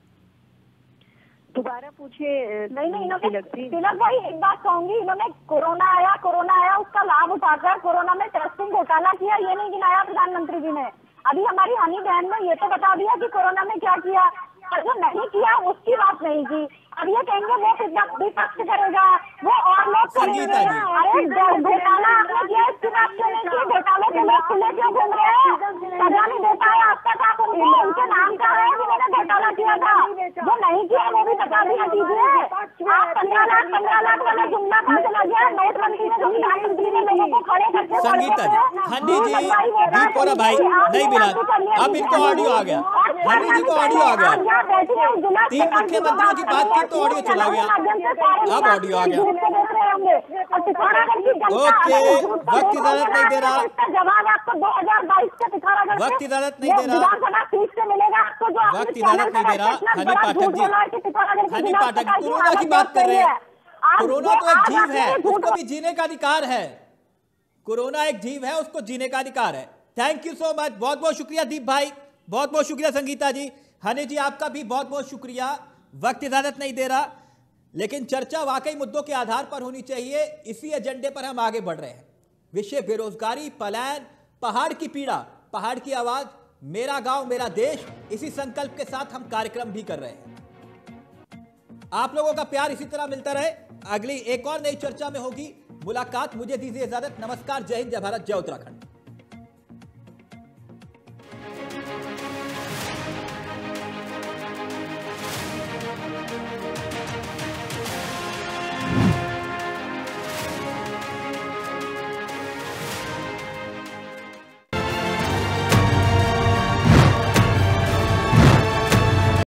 दोबारा पूछिए। नहीं नहीं इन्होंने तिलक भाई एक बात कहूंगी, इन्होंने कोरोना आया कोरोना आया उसका लाभ उठाकर कोरोना में टेस्टिंग घोटाला किया, ये नहीं गिनाया प्रधानमंत्री जी ने। अभी हमारी हनी बहन ने ये तो बता दिया कि कोरोना में क्या किया, और जो नहीं किया उसकी बात नहीं की। अब ये कहेंगे वो विपक्ष करेगा, वो और लोग करेंगे। अरे घोटाला आपने किया, इसकी बात क्यों नहीं की? घोटाले के लोग खुले क्यों घूम रहे हैं? सजा नहीं देता है अब तक आप उनको, उनके नाम का है जिन्होंने घोटाला किया था, जो नहीं किया वो भी बता दिया कीजिए। आप पंद्रह लाख पंद्रह लाख वाला जुमला कहाँ चला गया? नोटबंदी में जो प्रधानमंत्री ने लोगों को खड़े करके संगीता जी, हनी जी, दीपपुरा भाई नहीं मिला, अब इनको ऑडियो आ गया, हनी जी को ऑडियो आ गया, तीन मुख्यमंत्रियों की बात की तो ऑडियो चला गया, अब ऑडियो आ गया। होंगे। और पिथौरागढ़ की जनता ओके, अगर झूठ को वक्त देखोगे इजाजत नहीं दे ना, रहा। तो इसका जवाब आपको दो हजार बाईस के पिथौरागढ़ से वक्त इजाजत नहीं दे रहा। विधानसभा सीट से मिलेगा आपको, जो आपने वक्त चैनल इजाजत नहीं पर दे रहा। इतना हनी बड़ा पाठक झूठ जी, बोला है कि पिथौरागढ़ के हनी बिना पाठक सरकार की कोरोना की हालत बात बहुत कर रहे सही हैं। है। आज कोरोना ये तो एक आज जीव आपने है, ये झूठ उसको भी जीने का अधिकार है। कोरोना एक जीव है, उसको जीने का अधिकार है। थैंक यू सो मच, बहुत बहुत शुक्रिया दीप भाई, बहुत बहुत शुक्रिया संगीता जी। हनी जी आपका भी बहुत बहुत शुक्रिया। वक्त इजाजत नहीं दे रहा, लेकिन चर्चा वाकई मुद्दों के आधार पर होनी चाहिए। इसी एजेंडे पर हम आगे बढ़ रहे हैं। विषय बेरोजगारी, पलायन, पहाड़ की पीड़ा, पहाड़ की आवाज, मेरा गांव मेरा देश। इसी संकल्प के साथ हम कार्यक्रम भी कर रहे हैं। आप लोगों का प्यार इसी तरह मिलता रहे। अगली एक और नई चर्चा में होगी मुलाकात। मुझे दीजिए इजाजत। नमस्कार, जय हिंद, जय भारत, जय उत्तराखंड।